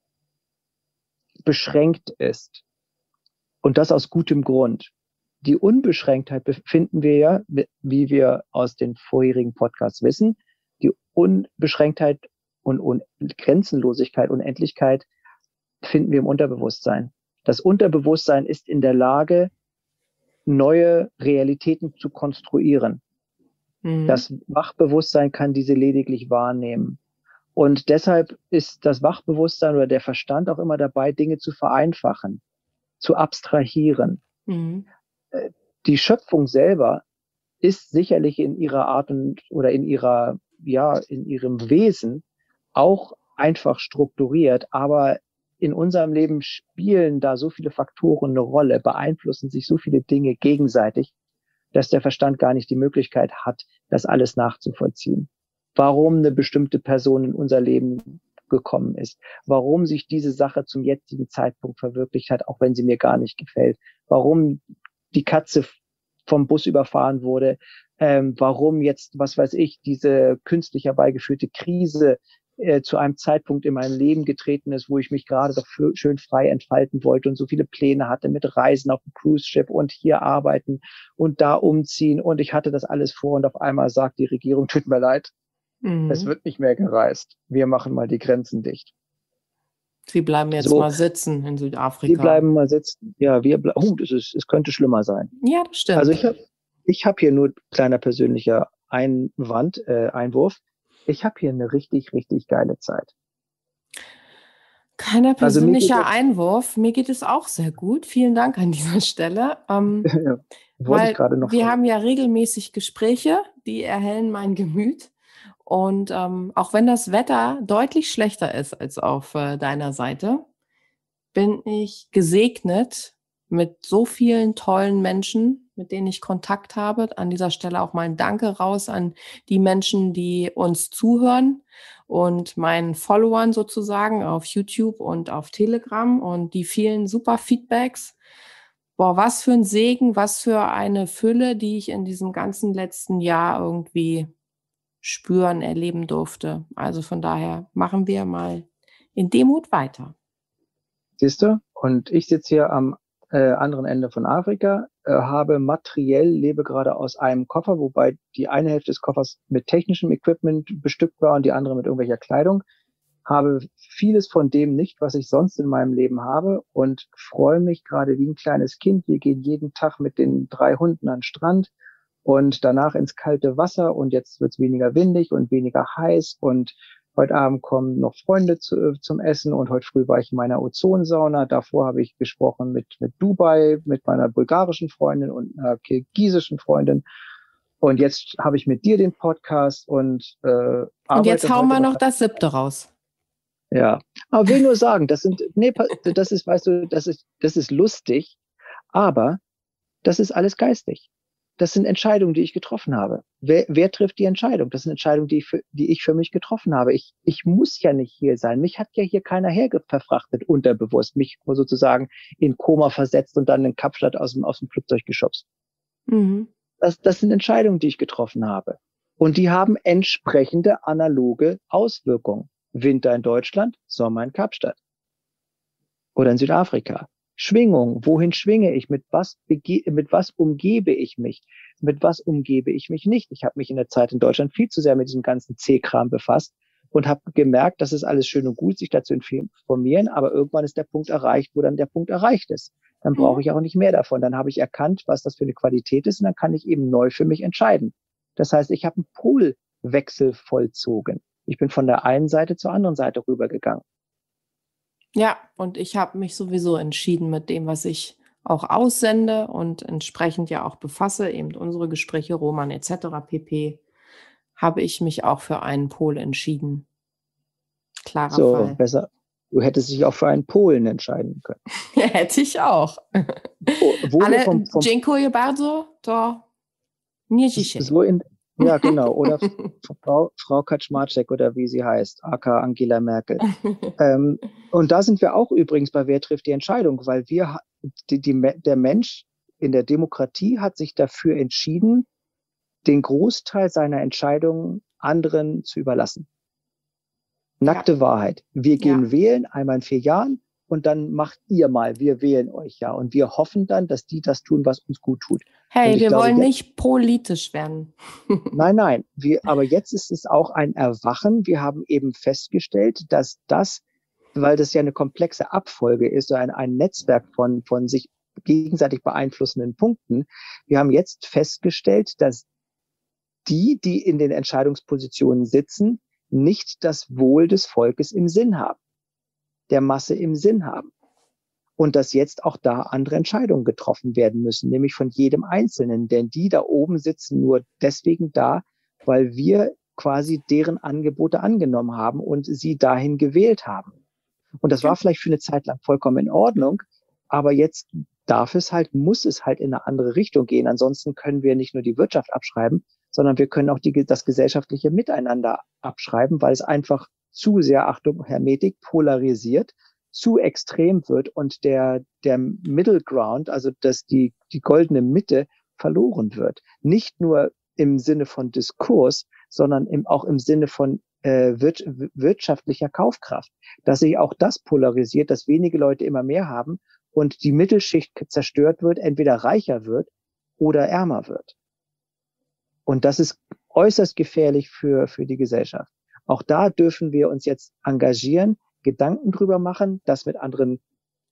F: beschränkt ist. Und das aus gutem Grund. Die Unbeschränktheit befinden wir ja, wie wir aus den vorherigen Podcasts wissen, die Unbeschränktheit und, und Grenzenlosigkeit, Unendlichkeit finden wir im Unterbewusstsein. Das Unterbewusstsein ist in der Lage, neue Realitäten zu konstruieren. Mhm. Das Wachbewusstsein kann diese lediglich wahrnehmen. Und deshalb ist das Wachbewusstsein oder der Verstand auch immer dabei, Dinge zu vereinfachen, zu abstrahieren. Mhm. Die Schöpfung selber ist sicherlich in ihrer Art und oder in ihrer, ja, in ihrem Wesen auch einfach strukturiert, aber in unserem Leben spielen da so viele Faktoren eine Rolle, beeinflussen sich so viele Dinge gegenseitig, dass der Verstand gar nicht die Möglichkeit hat, das alles nachzuvollziehen. Warum eine bestimmte Person in unser Leben gekommen ist, warum sich diese Sache zum jetzigen Zeitpunkt verwirklicht hat, auch wenn sie mir gar nicht gefällt, warum die Katze vom Bus überfahren wurde, ähm, warum jetzt, was weiß ich, diese künstlich herbeigeführte Krise äh, zu einem Zeitpunkt in meinem Leben getreten ist, wo ich mich gerade doch für, schön frei entfalten wollte und so viele Pläne hatte mit Reisen auf dem Cruise-Ship und hier arbeiten und da umziehen und ich hatte das alles vor und auf einmal sagt die Regierung, tut mir leid, mhm. es wird nicht mehr gereist. Wir machen mal die Grenzen dicht.
E: Sie bleiben jetzt so, mal sitzen in Südafrika.
F: Sie bleiben mal sitzen. Ja, wir bleiben. Oh, das ist, es könnte schlimmer sein.
E: Ja, das stimmt.
F: Also ich habe ich hab hier nur kleiner persönlicher Einwand, äh, Einwurf. Ich habe hier eine richtig, richtig geile Zeit.
E: Keiner persönlicher also mir Einwurf. Mir geht es auch sehr gut. Vielen Dank an dieser Stelle. Ähm,
F: ja, wollte ich gerade noch
E: wir
F: sagen.
E: haben ja regelmäßig Gespräche, die erhellen mein Gemüt. Und ähm, auch wenn das Wetter deutlich schlechter ist als auf äh, deiner Seite, bin ich gesegnet mit so vielen tollen Menschen, mit denen ich Kontakt habe. An dieser Stelle auch mal ein Danke raus an die Menschen, die uns zuhören und meinen Followern sozusagen auf YouTube und auf Telegram und die vielen super Feedbacks. Boah, was für ein Segen, was für eine Fülle, die ich in diesem ganzen letzten Jahr irgendwie spüren, erleben durfte. Also von daher machen wir mal in Demut weiter.
F: Siehst du? Und ich sitze hier am äh, anderen Ende von Afrika, äh, habe materiell, lebe gerade aus einem Koffer, wobei die eine Hälfte des Koffers mit technischem Equipment bestückt war und die andere mit irgendwelcher Kleidung. habe vieles von dem nicht, was ich sonst in meinem Leben habe und freue mich gerade wie ein kleines Kind. Wir gehen jeden Tag mit den drei Hunden an den Strand und danach ins kalte Wasser und jetzt wird es weniger windig und weniger heiß und heute Abend kommen noch Freunde zu, zum Essen und heute früh war ich in meiner Ozonsauna. Davor habe ich gesprochen mit, mit Dubai, mit meiner bulgarischen Freundin und einer kirgisischen Freundin. Und jetzt habe ich mit dir den Podcast und äh, arbeite.
E: Und jetzt hauen wir noch das siebte raus.
F: Ja, aber will nur sagen, das sind, nee, das ist, weißt du, das ist, das ist lustig, aber das ist alles geistig. Das sind Entscheidungen, die ich getroffen habe. Wer, wer trifft die Entscheidung? Das sind Entscheidungen, die ich, für, die ich für mich getroffen habe. Ich, ich muss ja nicht hier sein. Mich hat ja hier keiner herverfrachtet, unterbewusst, mich sozusagen in Koma versetzt und dann in Kapstadt aus dem, aus dem Flugzeug geschubst.
E: Mhm.
F: Das, das sind Entscheidungen, die ich getroffen habe. Und die haben entsprechende analoge Auswirkungen. Winter in Deutschland, Sommer in Kapstadt. Oder in Südafrika. Schwingung, wohin schwinge ich? Mit was, bege- mit was umgebe ich mich? Mit was umgebe ich mich nicht? Ich habe mich in der Zeit in Deutschland viel zu sehr mit diesem ganzen C-Kram befasst und habe gemerkt, das ist alles schön und gut, sich dazu informieren, aber irgendwann ist der Punkt erreicht, wo dann der Punkt erreicht ist. Dann brauche ich auch nicht mehr davon. Dann habe ich erkannt, was das für eine Qualität ist und dann kann ich eben neu für mich entscheiden. Das heißt, ich habe einen Polwechsel vollzogen. Ich bin von der einen Seite zur anderen Seite rübergegangen.
E: Ja, und ich habe mich sowieso entschieden mit dem, was ich auch aussende und entsprechend ja auch befasse, eben unsere Gespräche, Roman et cetera pp., habe ich mich auch für einen Pol entschieden. Klarer
F: So,
E: Fall.
F: besser. Du hättest dich auch für einen Polen entscheiden können.
E: Ja, hätte ich auch.
F: Oh, wo
E: Ale
F: wir vom, vom,
E: dziękuję bardzo, to nie dzisiaj.
F: so in, ja, genau. Oder Frau, Frau Kaczmarczyk oder wie sie heißt, aka Angela Merkel. ähm, und da sind wir auch übrigens bei Wer trifft die Entscheidung, weil wir, die, die, der Mensch in der Demokratie hat sich dafür entschieden, den Großteil seiner Entscheidungen anderen zu überlassen. Nackte
E: Ja.
F: Wahrheit. Wir gehen
E: Ja.
F: wählen, einmal in vier Jahren, und dann macht ihr mal, wir wählen euch ja. Und wir hoffen dann, dass die das tun, was uns gut tut.
E: Hey, wir
F: glaube,
E: wollen
F: jetzt,
E: nicht politisch werden.
F: Nein, nein. Wir, aber jetzt ist es auch ein Erwachen. Wir haben eben festgestellt, dass das, weil das ja eine komplexe Abfolge ist, ein, ein Netzwerk von, von sich gegenseitig beeinflussenden Punkten. Wir haben jetzt festgestellt, dass die, die in den Entscheidungspositionen sitzen, nicht das Wohl des Volkes im Sinn haben, der Masse im Sinn haben. Und dass jetzt auch da andere Entscheidungen getroffen werden müssen, nämlich von jedem Einzelnen. Denn die da oben sitzen nur deswegen da, weil wir quasi deren Angebote angenommen haben und sie dahin gewählt haben. Und das war vielleicht für eine Zeit lang vollkommen in Ordnung, aber jetzt darf es halt, muss es halt in eine andere Richtung gehen. Ansonsten können wir nicht nur die Wirtschaft abschreiben, sondern wir können auch die, das gesellschaftliche Miteinander abschreiben, weil es einfach zu sehr, Achtung, Hermetik, polarisiert, zu extrem wird und der, der Middle Ground, also dass die, die goldene Mitte verloren wird. Nicht nur im Sinne von Diskurs, sondern im, auch im Sinne von äh, wir, wirtschaftlicher Kaufkraft. Dass sich auch das polarisiert, dass wenige Leute immer mehr haben und die Mittelschicht zerstört wird, entweder reicher wird oder ärmer wird. Und das ist äußerst gefährlich für, für die Gesellschaft. Auch da dürfen wir uns jetzt engagieren, Gedanken drüber machen, das mit anderen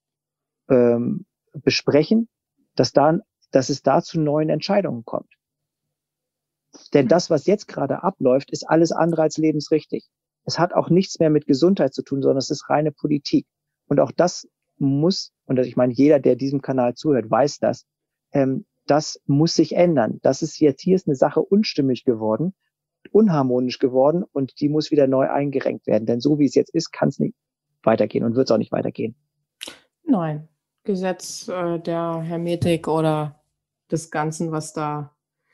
F: ähm, besprechen, dass, da, dass es da zu neuen Entscheidungen kommt. Denn das, was jetzt gerade abläuft, ist alles andere als lebensrichtig. Es hat auch nichts mehr mit Gesundheit zu tun, sondern es ist reine Politik. Und auch das muss, und ich meine, jeder, der diesem Kanal zuhört, weiß das, ähm, das muss sich ändern. Das ist jetzt, hier ist eine Sache unstimmig geworden, unharmonisch geworden und die muss wieder neu eingerenkt werden. Denn so wie es jetzt ist, kann es nicht weitergehen und wird es auch nicht weitergehen.
E: Nein, Gesetz äh, der Hermetik oder des Ganzen, was da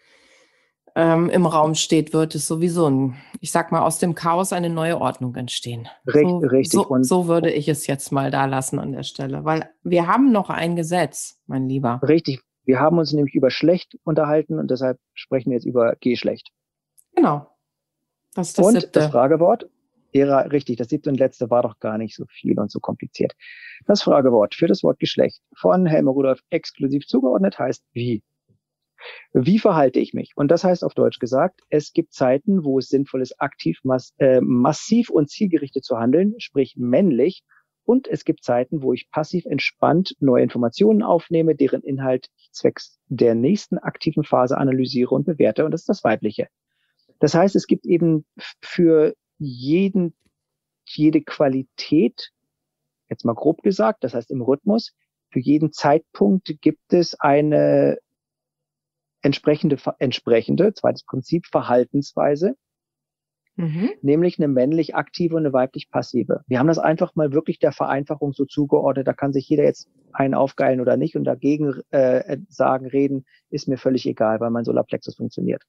E: ähm, im Raum steht, wird es sowieso, ein, ich sag mal, aus dem Chaos eine neue Ordnung entstehen.
F: Richt,
E: so,
F: richtig.
E: So,
F: und
E: so würde ich es jetzt mal da lassen an der Stelle, weil wir haben noch ein Gesetz, mein Lieber.
F: Richtig. Wir haben uns nämlich über schlecht unterhalten und deshalb sprechen wir jetzt über Geschlecht.
E: Genau. Das ist das
F: und
E: siebte.
F: Das Fragewort, ja, richtig, das siebte und letzte war doch gar nicht so viel und so kompliziert. Das Fragewort für das Wort Geschlecht von Helmer Rudolph exklusiv zugeordnet heißt wie. Wie verhalte ich mich? Und das heißt auf Deutsch gesagt, es gibt Zeiten, wo es sinnvoll ist, aktiv, mass, äh, massiv und zielgerichtet zu handeln, sprich männlich. Und es gibt Zeiten, wo ich passiv entspannt neue Informationen aufnehme, deren Inhalt ich zwecks der nächsten aktiven Phase analysiere und bewerte. Und das ist das Weibliche. Das heißt, es gibt eben für jeden, jede Qualität, jetzt mal grob gesagt, das heißt im Rhythmus, für jeden Zeitpunkt gibt es eine entsprechende, entsprechende, zweites Prinzip, Verhaltensweise, mhm. nämlich eine männlich aktive und eine weiblich passive. Wir haben das einfach mal wirklich der Vereinfachung so zugeordnet, da kann sich jeder jetzt einen aufgeilen oder nicht und dagegen äh, sagen, reden, ist mir völlig egal, weil mein Solarplexus funktioniert.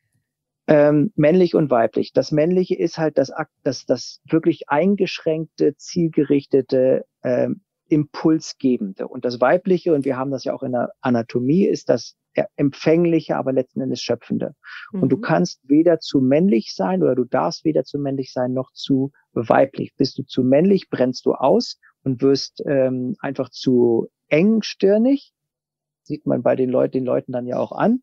F: Ähm, männlich und weiblich. Das Männliche ist halt das, das, das wirklich eingeschränkte, zielgerichtete, ähm, impulsgebende. Und das Weibliche, und wir haben das ja auch in der Anatomie, ist das empfängliche, aber letzten Endes schöpfende. Mhm. Und du kannst weder zu männlich sein oder du darfst weder zu männlich sein noch zu weiblich. Bist du zu männlich, brennst du aus und wirst ähm, einfach zu engstirnig. Sieht man bei den Leuten, den Leuten dann ja auch an.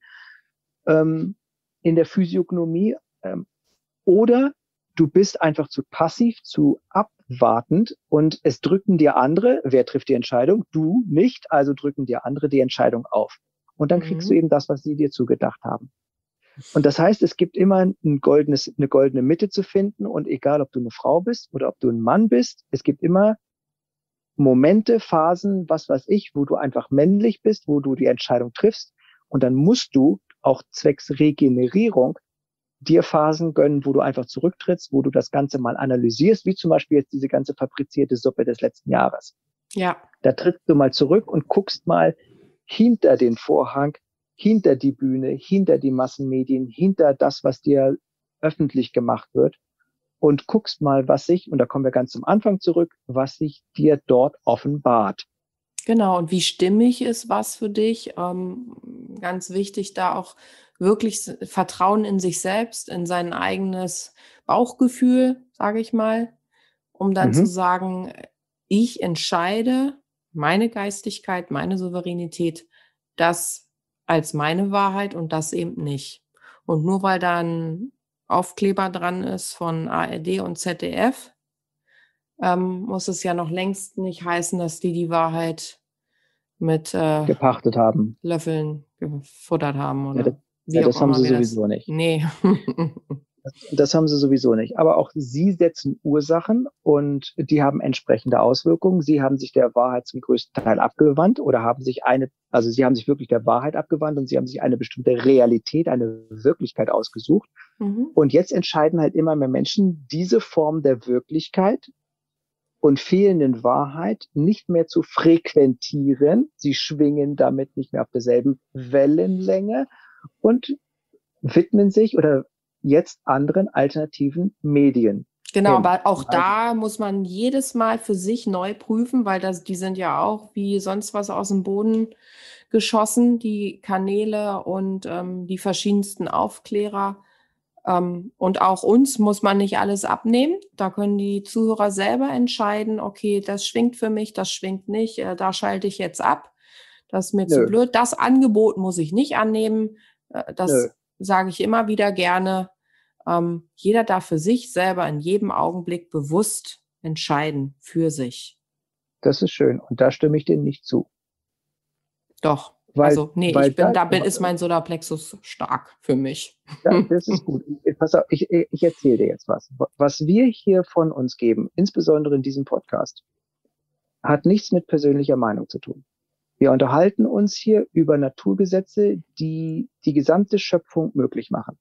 F: Ähm, in der Physiognomie. Ähm, oder du bist einfach zu passiv, zu abwartend und es drücken dir andere, wer trifft die Entscheidung? Du nicht, also drücken dir andere die Entscheidung auf. Und dann kriegst mhm. du eben das, was sie dir zugedacht haben. Und das heißt, es gibt immer ein goldenes, eine goldene Mitte zu finden und egal, ob du eine Frau bist oder ob du ein Mann bist, es gibt immer Momente, Phasen, was weiß ich, wo du einfach männlich bist, wo du die Entscheidung triffst und dann musst du auch zwecks Regenerierung dir Phasen gönnen, wo du einfach zurücktrittst, wo du das Ganze mal analysierst, wie zum Beispiel jetzt diese ganze fabrizierte Suppe des letzten Jahres.
E: Ja.
F: Da trittst du mal zurück und guckst mal hinter den Vorhang, hinter die Bühne, hinter die Massenmedien, hinter das, was dir öffentlich gemacht wird und guckst mal, was sich, und da kommen wir ganz zum Anfang zurück, was sich dir dort offenbart.
E: Genau, und wie stimmig ist was für dich? Ähm, ganz wichtig, da auch wirklich Vertrauen in sich selbst, in sein eigenes Bauchgefühl, sage ich mal, um dann mhm. zu sagen, ich entscheide meine Geistigkeit, meine Souveränität, das als meine Wahrheit und das eben nicht. Und nur weil da ein Aufkleber dran ist von A R D und Z D F, ähm, muss es ja noch längst nicht heißen, dass die die Wahrheit mit äh,
F: gepachtet haben,
E: Löffeln gefuttert haben oder
F: ja, das,
E: wie
F: ja, das
E: auch
F: haben
E: immer
F: sie sowieso
E: das,
F: nicht.
E: Nee.
F: das, das haben sie sowieso nicht. Aber auch sie setzen Ursachen und die haben entsprechende Auswirkungen. Sie haben sich der Wahrheit zum größten Teil abgewandt oder haben sich eine, also sie haben sich wirklich der Wahrheit abgewandt und sie haben sich eine bestimmte Realität, eine Wirklichkeit ausgesucht. Mhm. Und jetzt entscheiden halt immer mehr Menschen, diese Form der Wirklichkeit und fehlenden Wahrheit nicht mehr zu frequentieren. Sie schwingen damit nicht mehr auf derselben Wellenlänge und widmen sich oder jetzt anderen alternativen Medien.
E: Genau, hin. Aber auch da muss man jedes Mal für sich neu prüfen, weil das, die sind ja auch wie sonst was aus dem Boden geschossen, die Kanäle und ähm, die verschiedensten Aufklärer. Um, und auch uns muss man nicht alles abnehmen. Da können die Zuhörer selber entscheiden, okay, das schwingt für mich, das schwingt nicht, äh, da schalte ich jetzt ab. Das ist mir Nö. zu blöd. Das Angebot muss ich nicht annehmen. Äh, das sage ich immer wieder gerne. Ähm, jeder darf für sich selber in jedem Augenblick bewusst entscheiden für sich.
F: Das ist schön. Und da stimme ich dir nicht zu.
E: Doch.
F: Weil,
E: also, nee,
F: weil
E: ich bin,
F: da,
E: da ist mein Solarplexus stark für mich.
F: Ja, das ist gut. Pass auf, ich, ich erzähle dir jetzt was. Was wir hier von uns geben, insbesondere in diesem Podcast, hat nichts mit persönlicher Meinung zu tun. Wir unterhalten uns hier über Naturgesetze, die die gesamte Schöpfung möglich machen.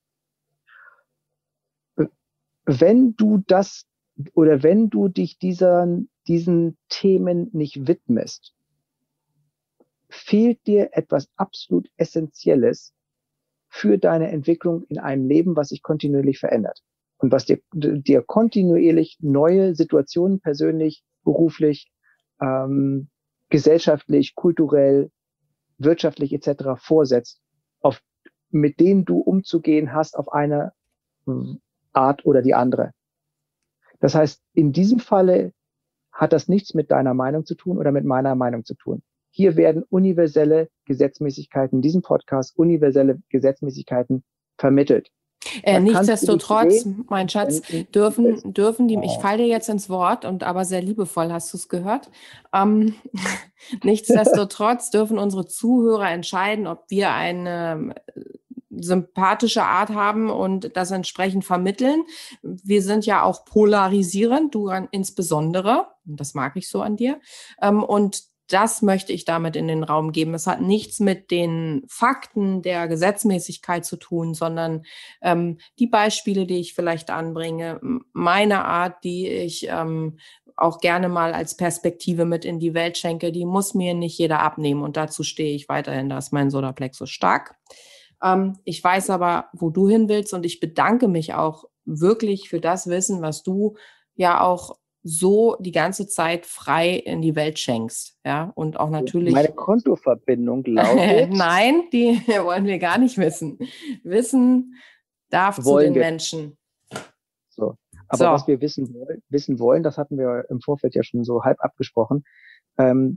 F: Wenn du das oder wenn du dich dieser, diesen Themen nicht widmest, fehlt dir etwas absolut Essentielles für deine Entwicklung in einem Leben, was sich kontinuierlich verändert und was dir, dir kontinuierlich neue Situationen persönlich, beruflich, ähm, gesellschaftlich, kulturell, wirtschaftlich et cetera vorsetzt, auf, mit denen du umzugehen hast auf eine Art oder die andere. Das heißt, in diesem Falle hat das nichts mit deiner Meinung zu tun oder mit meiner Meinung zu tun. Hier werden universelle Gesetzmäßigkeiten, in diesem Podcast universelle Gesetzmäßigkeiten vermittelt.
E: Äh,
F: Da kannst du
E: nichtsdestotrotz,
F: nicht sehen,
E: mein Schatz,
F: wenn-
E: dürfen, dürfen die, ich
F: Oh.
E: falle dir jetzt ins Wort, und aber sehr liebevoll, hast du es gehört. Ähm, nichtsdestotrotz dürfen unsere Zuhörer entscheiden, ob wir eine äh, sympathische Art haben und das entsprechend vermitteln. Wir sind ja auch polarisierend, du an, insbesondere, und das mag ich so an dir. Ähm, und das möchte ich damit in den Raum geben. Es hat nichts mit den Fakten der Gesetzmäßigkeit zu tun, sondern ähm, die Beispiele, die ich vielleicht anbringe, m- meine Art, die ich ähm, auch gerne mal als Perspektive mit in die Welt schenke, die muss mir nicht jeder abnehmen. Und dazu stehe ich weiterhin, da ist mein Solarplexus stark. Ähm, ich weiß aber, wo du hin willst, und ich bedanke mich auch wirklich für das Wissen, was du ja auch so die ganze Zeit frei in die Welt schenkst. Ja, und auch natürlich.
F: Meine Kontoverbindung lautet,
E: Nein, die wollen wir gar nicht wissen. Wissen darf zu
F: Wollen
E: den
F: wir.
E: Menschen.
F: so. Aber
E: So.
F: was wir wissen, woll- wissen wollen, das hatten wir im Vorfeld ja schon so halb abgesprochen, ähm,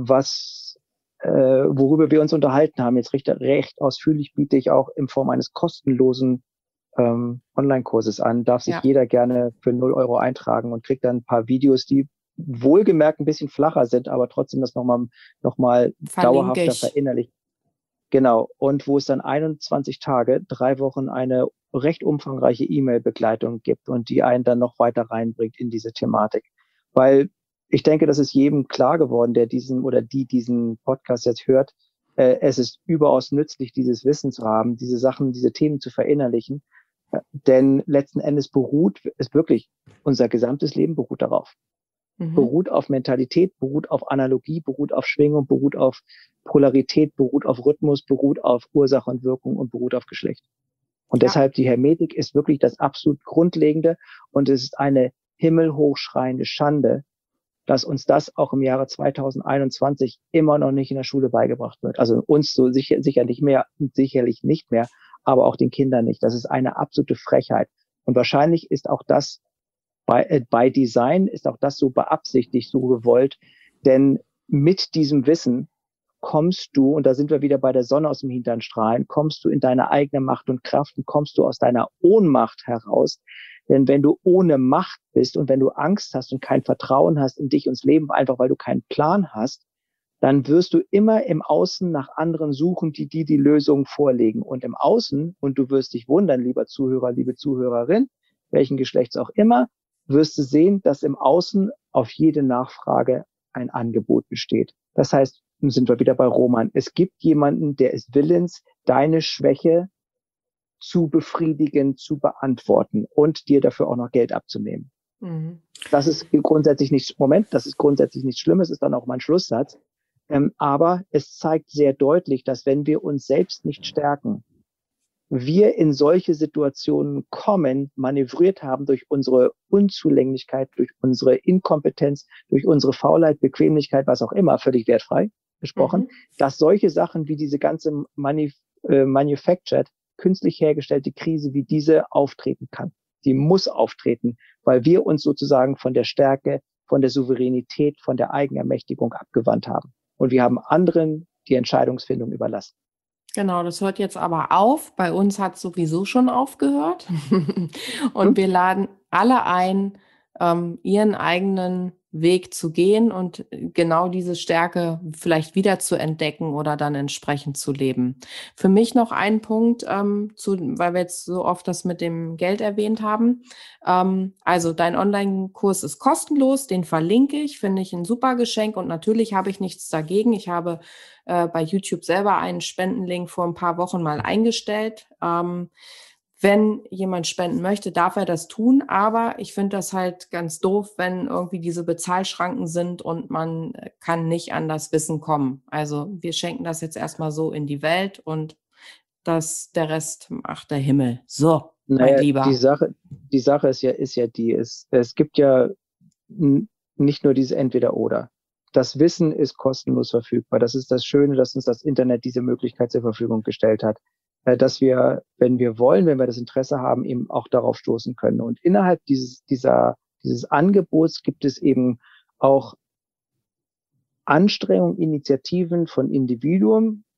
F: was, äh, worüber wir uns unterhalten haben, jetzt recht, recht ausführlich biete ich auch in Form eines kostenlosen ähm, Online-Kurses an, darf sich
E: Ja.
F: jeder gerne für null Euro eintragen und kriegt dann ein paar Videos, die wohlgemerkt ein bisschen flacher sind, aber trotzdem das nochmal noch mal
E: Verlinke
F: dauerhafter
E: ich.
F: verinnerlicht. Genau. Und wo es dann einundzwanzig Tage, drei Wochen eine recht umfangreiche E-Mail-Begleitung gibt und die einen dann noch weiter reinbringt in diese Thematik. Weil ich denke, das ist jedem klar geworden, der diesen oder die diesen Podcast jetzt hört. Äh, es ist überaus nützlich, dieses Wissen zu haben, diese Sachen, diese Themen zu verinnerlichen. Äh, denn letzten Endes beruht es wirklich, unser gesamtes Leben beruht darauf.
E: Mhm.
F: Beruht auf Mentalität, beruht auf Analogie, beruht auf Schwingung, beruht auf Polarität, beruht auf Rhythmus, beruht auf Ursache und Wirkung und beruht auf Geschlecht. Und
E: Ja.
F: deshalb die Hermetik ist wirklich das absolut Grundlegende, und es ist eine himmelhochschreiende Schande, dass uns das auch im Jahre zweitausendeinundzwanzig immer noch nicht in der Schule beigebracht wird. Also uns so sicher, sicher nicht mehr, sicherlich nicht mehr, aber auch den Kindern nicht. Das ist eine absolute Frechheit. Und wahrscheinlich ist auch das bei, äh, bei Design ist auch das so beabsichtigt, so gewollt, denn mit diesem Wissen kommst du, und da sind wir wieder bei der Sonne aus dem Hintern strahlen, kommst du in deine eigene Macht und Kraft und kommst du aus deiner Ohnmacht heraus. Denn wenn du ohne Macht bist und wenn du Angst hast und kein Vertrauen hast in dich und das Leben, einfach weil du keinen Plan hast, dann wirst du immer im Außen nach anderen suchen, die dir die Lösung vorlegen. Und im Außen, und du wirst dich wundern, lieber Zuhörer, liebe Zuhörerin, welchen Geschlechts auch immer, wirst du sehen, dass im Außen auf jede Nachfrage ein Angebot besteht. Das heißt, nun sind wir wieder bei Roman. Es gibt jemanden, der ist willens, deine Schwäche zu befriedigen, zu beantworten und dir dafür auch noch Geld abzunehmen.
E: Mhm.
F: Das ist grundsätzlich nicht, Moment, das ist grundsätzlich nichts Schlimmes, ist dann auch mein Schlusssatz. Ähm, aber es zeigt sehr deutlich, dass wenn wir uns selbst nicht stärken, wir in solche Situationen kommen, manövriert haben durch unsere Unzulänglichkeit, durch unsere Inkompetenz, durch unsere Faulheit, Bequemlichkeit, was auch immer, völlig wertfrei gesprochen,
E: Mhm.
F: dass solche Sachen wie diese ganze Manuf äh, manufactured, künstlich hergestellte Krise wie diese auftreten kann. Die muss auftreten, weil wir uns sozusagen von der Stärke, von der Souveränität, von der Eigenermächtigung abgewandt haben. Und wir haben anderen die Entscheidungsfindung überlassen.
E: Genau, das hört jetzt aber auf. Bei uns hat es sowieso schon aufgehört. Und
F: Hm?
E: wir laden alle ein, ähm, ihren eigenen Weg zu gehen und genau diese Stärke vielleicht wieder zu entdecken oder dann entsprechend zu leben. Für mich noch ein Punkt, ähm, zu, weil wir jetzt so oft das mit dem Geld erwähnt haben. Ähm, also dein Online-Kurs ist kostenlos, den verlinke ich, finde ich ein super Geschenk, und natürlich habe ich nichts dagegen. Ich habe äh, bei YouTube selber einen Spendenlink vor ein paar Wochen mal eingestellt. Ähm, Wenn jemand spenden möchte, darf er das tun, aber ich finde das halt ganz doof, wenn irgendwie diese Bezahlschranken sind und man kann nicht an das Wissen kommen. Also wir schenken das jetzt erstmal so in die Welt, und das, der Rest macht der Himmel. So, mein
F: Naja,
E: Lieber.
F: die Sache, die Sache ist ja, ist ja die, es, es gibt ja n- nicht nur dieses Entweder-Oder. Das Wissen ist kostenlos verfügbar. Das ist das Schöne, dass uns das Internet diese Möglichkeit zur Verfügung gestellt hat, äh, dass wir, wenn wir wollen, wenn wir das Interesse haben, eben auch darauf stoßen können. Und innerhalb dieses, dieser, dieses Angebots gibt es eben auch Anstrengungen, Initiativen von Individuen,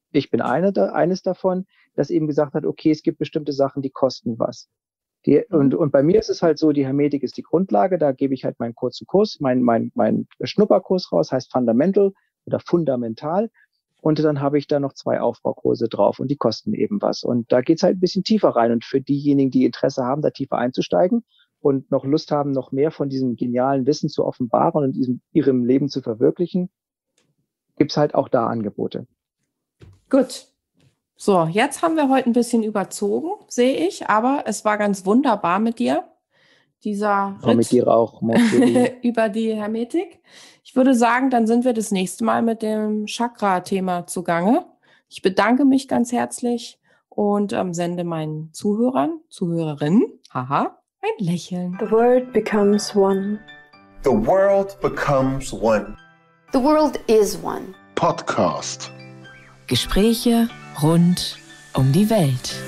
F: ich bin eine, eines davon, das eben gesagt hat, okay, es gibt bestimmte Sachen, die kosten was. Die, und, und bei mir ist es halt so, die Hermetik ist die Grundlage, da gebe ich halt meinen kurzen Kurs, meinen mein, mein Schnupperkurs raus, heißt Fundamental oder Fundamental. Und dann habe ich da noch zwei Aufbaukurse drauf und die kosten eben was. Und da geht's halt ein bisschen tiefer rein. Und für diejenigen, die Interesse haben, da tiefer einzusteigen und noch Lust haben, noch mehr von diesem genialen Wissen zu offenbaren und diesem, ihrem Leben zu verwirklichen, gibt's halt auch da Angebote.
E: Gut. So, jetzt haben wir heute ein bisschen überzogen, sehe ich, aber es war ganz wunderbar mit dir, dieser
F: Ritt mit dir auch,
E: über die Hermetik. Ich würde sagen, dann sind wir das nächste Mal mit dem Chakra-Thema zugange. Ich bedanke mich ganz herzlich und ähm, sende meinen Zuhörern, Zuhörerinnen, haha, ein Lächeln.
A: The world becomes one.
B: The world becomes one.
C: The world is one.
D: Podcast.
G: Gespräche rund um die Welt.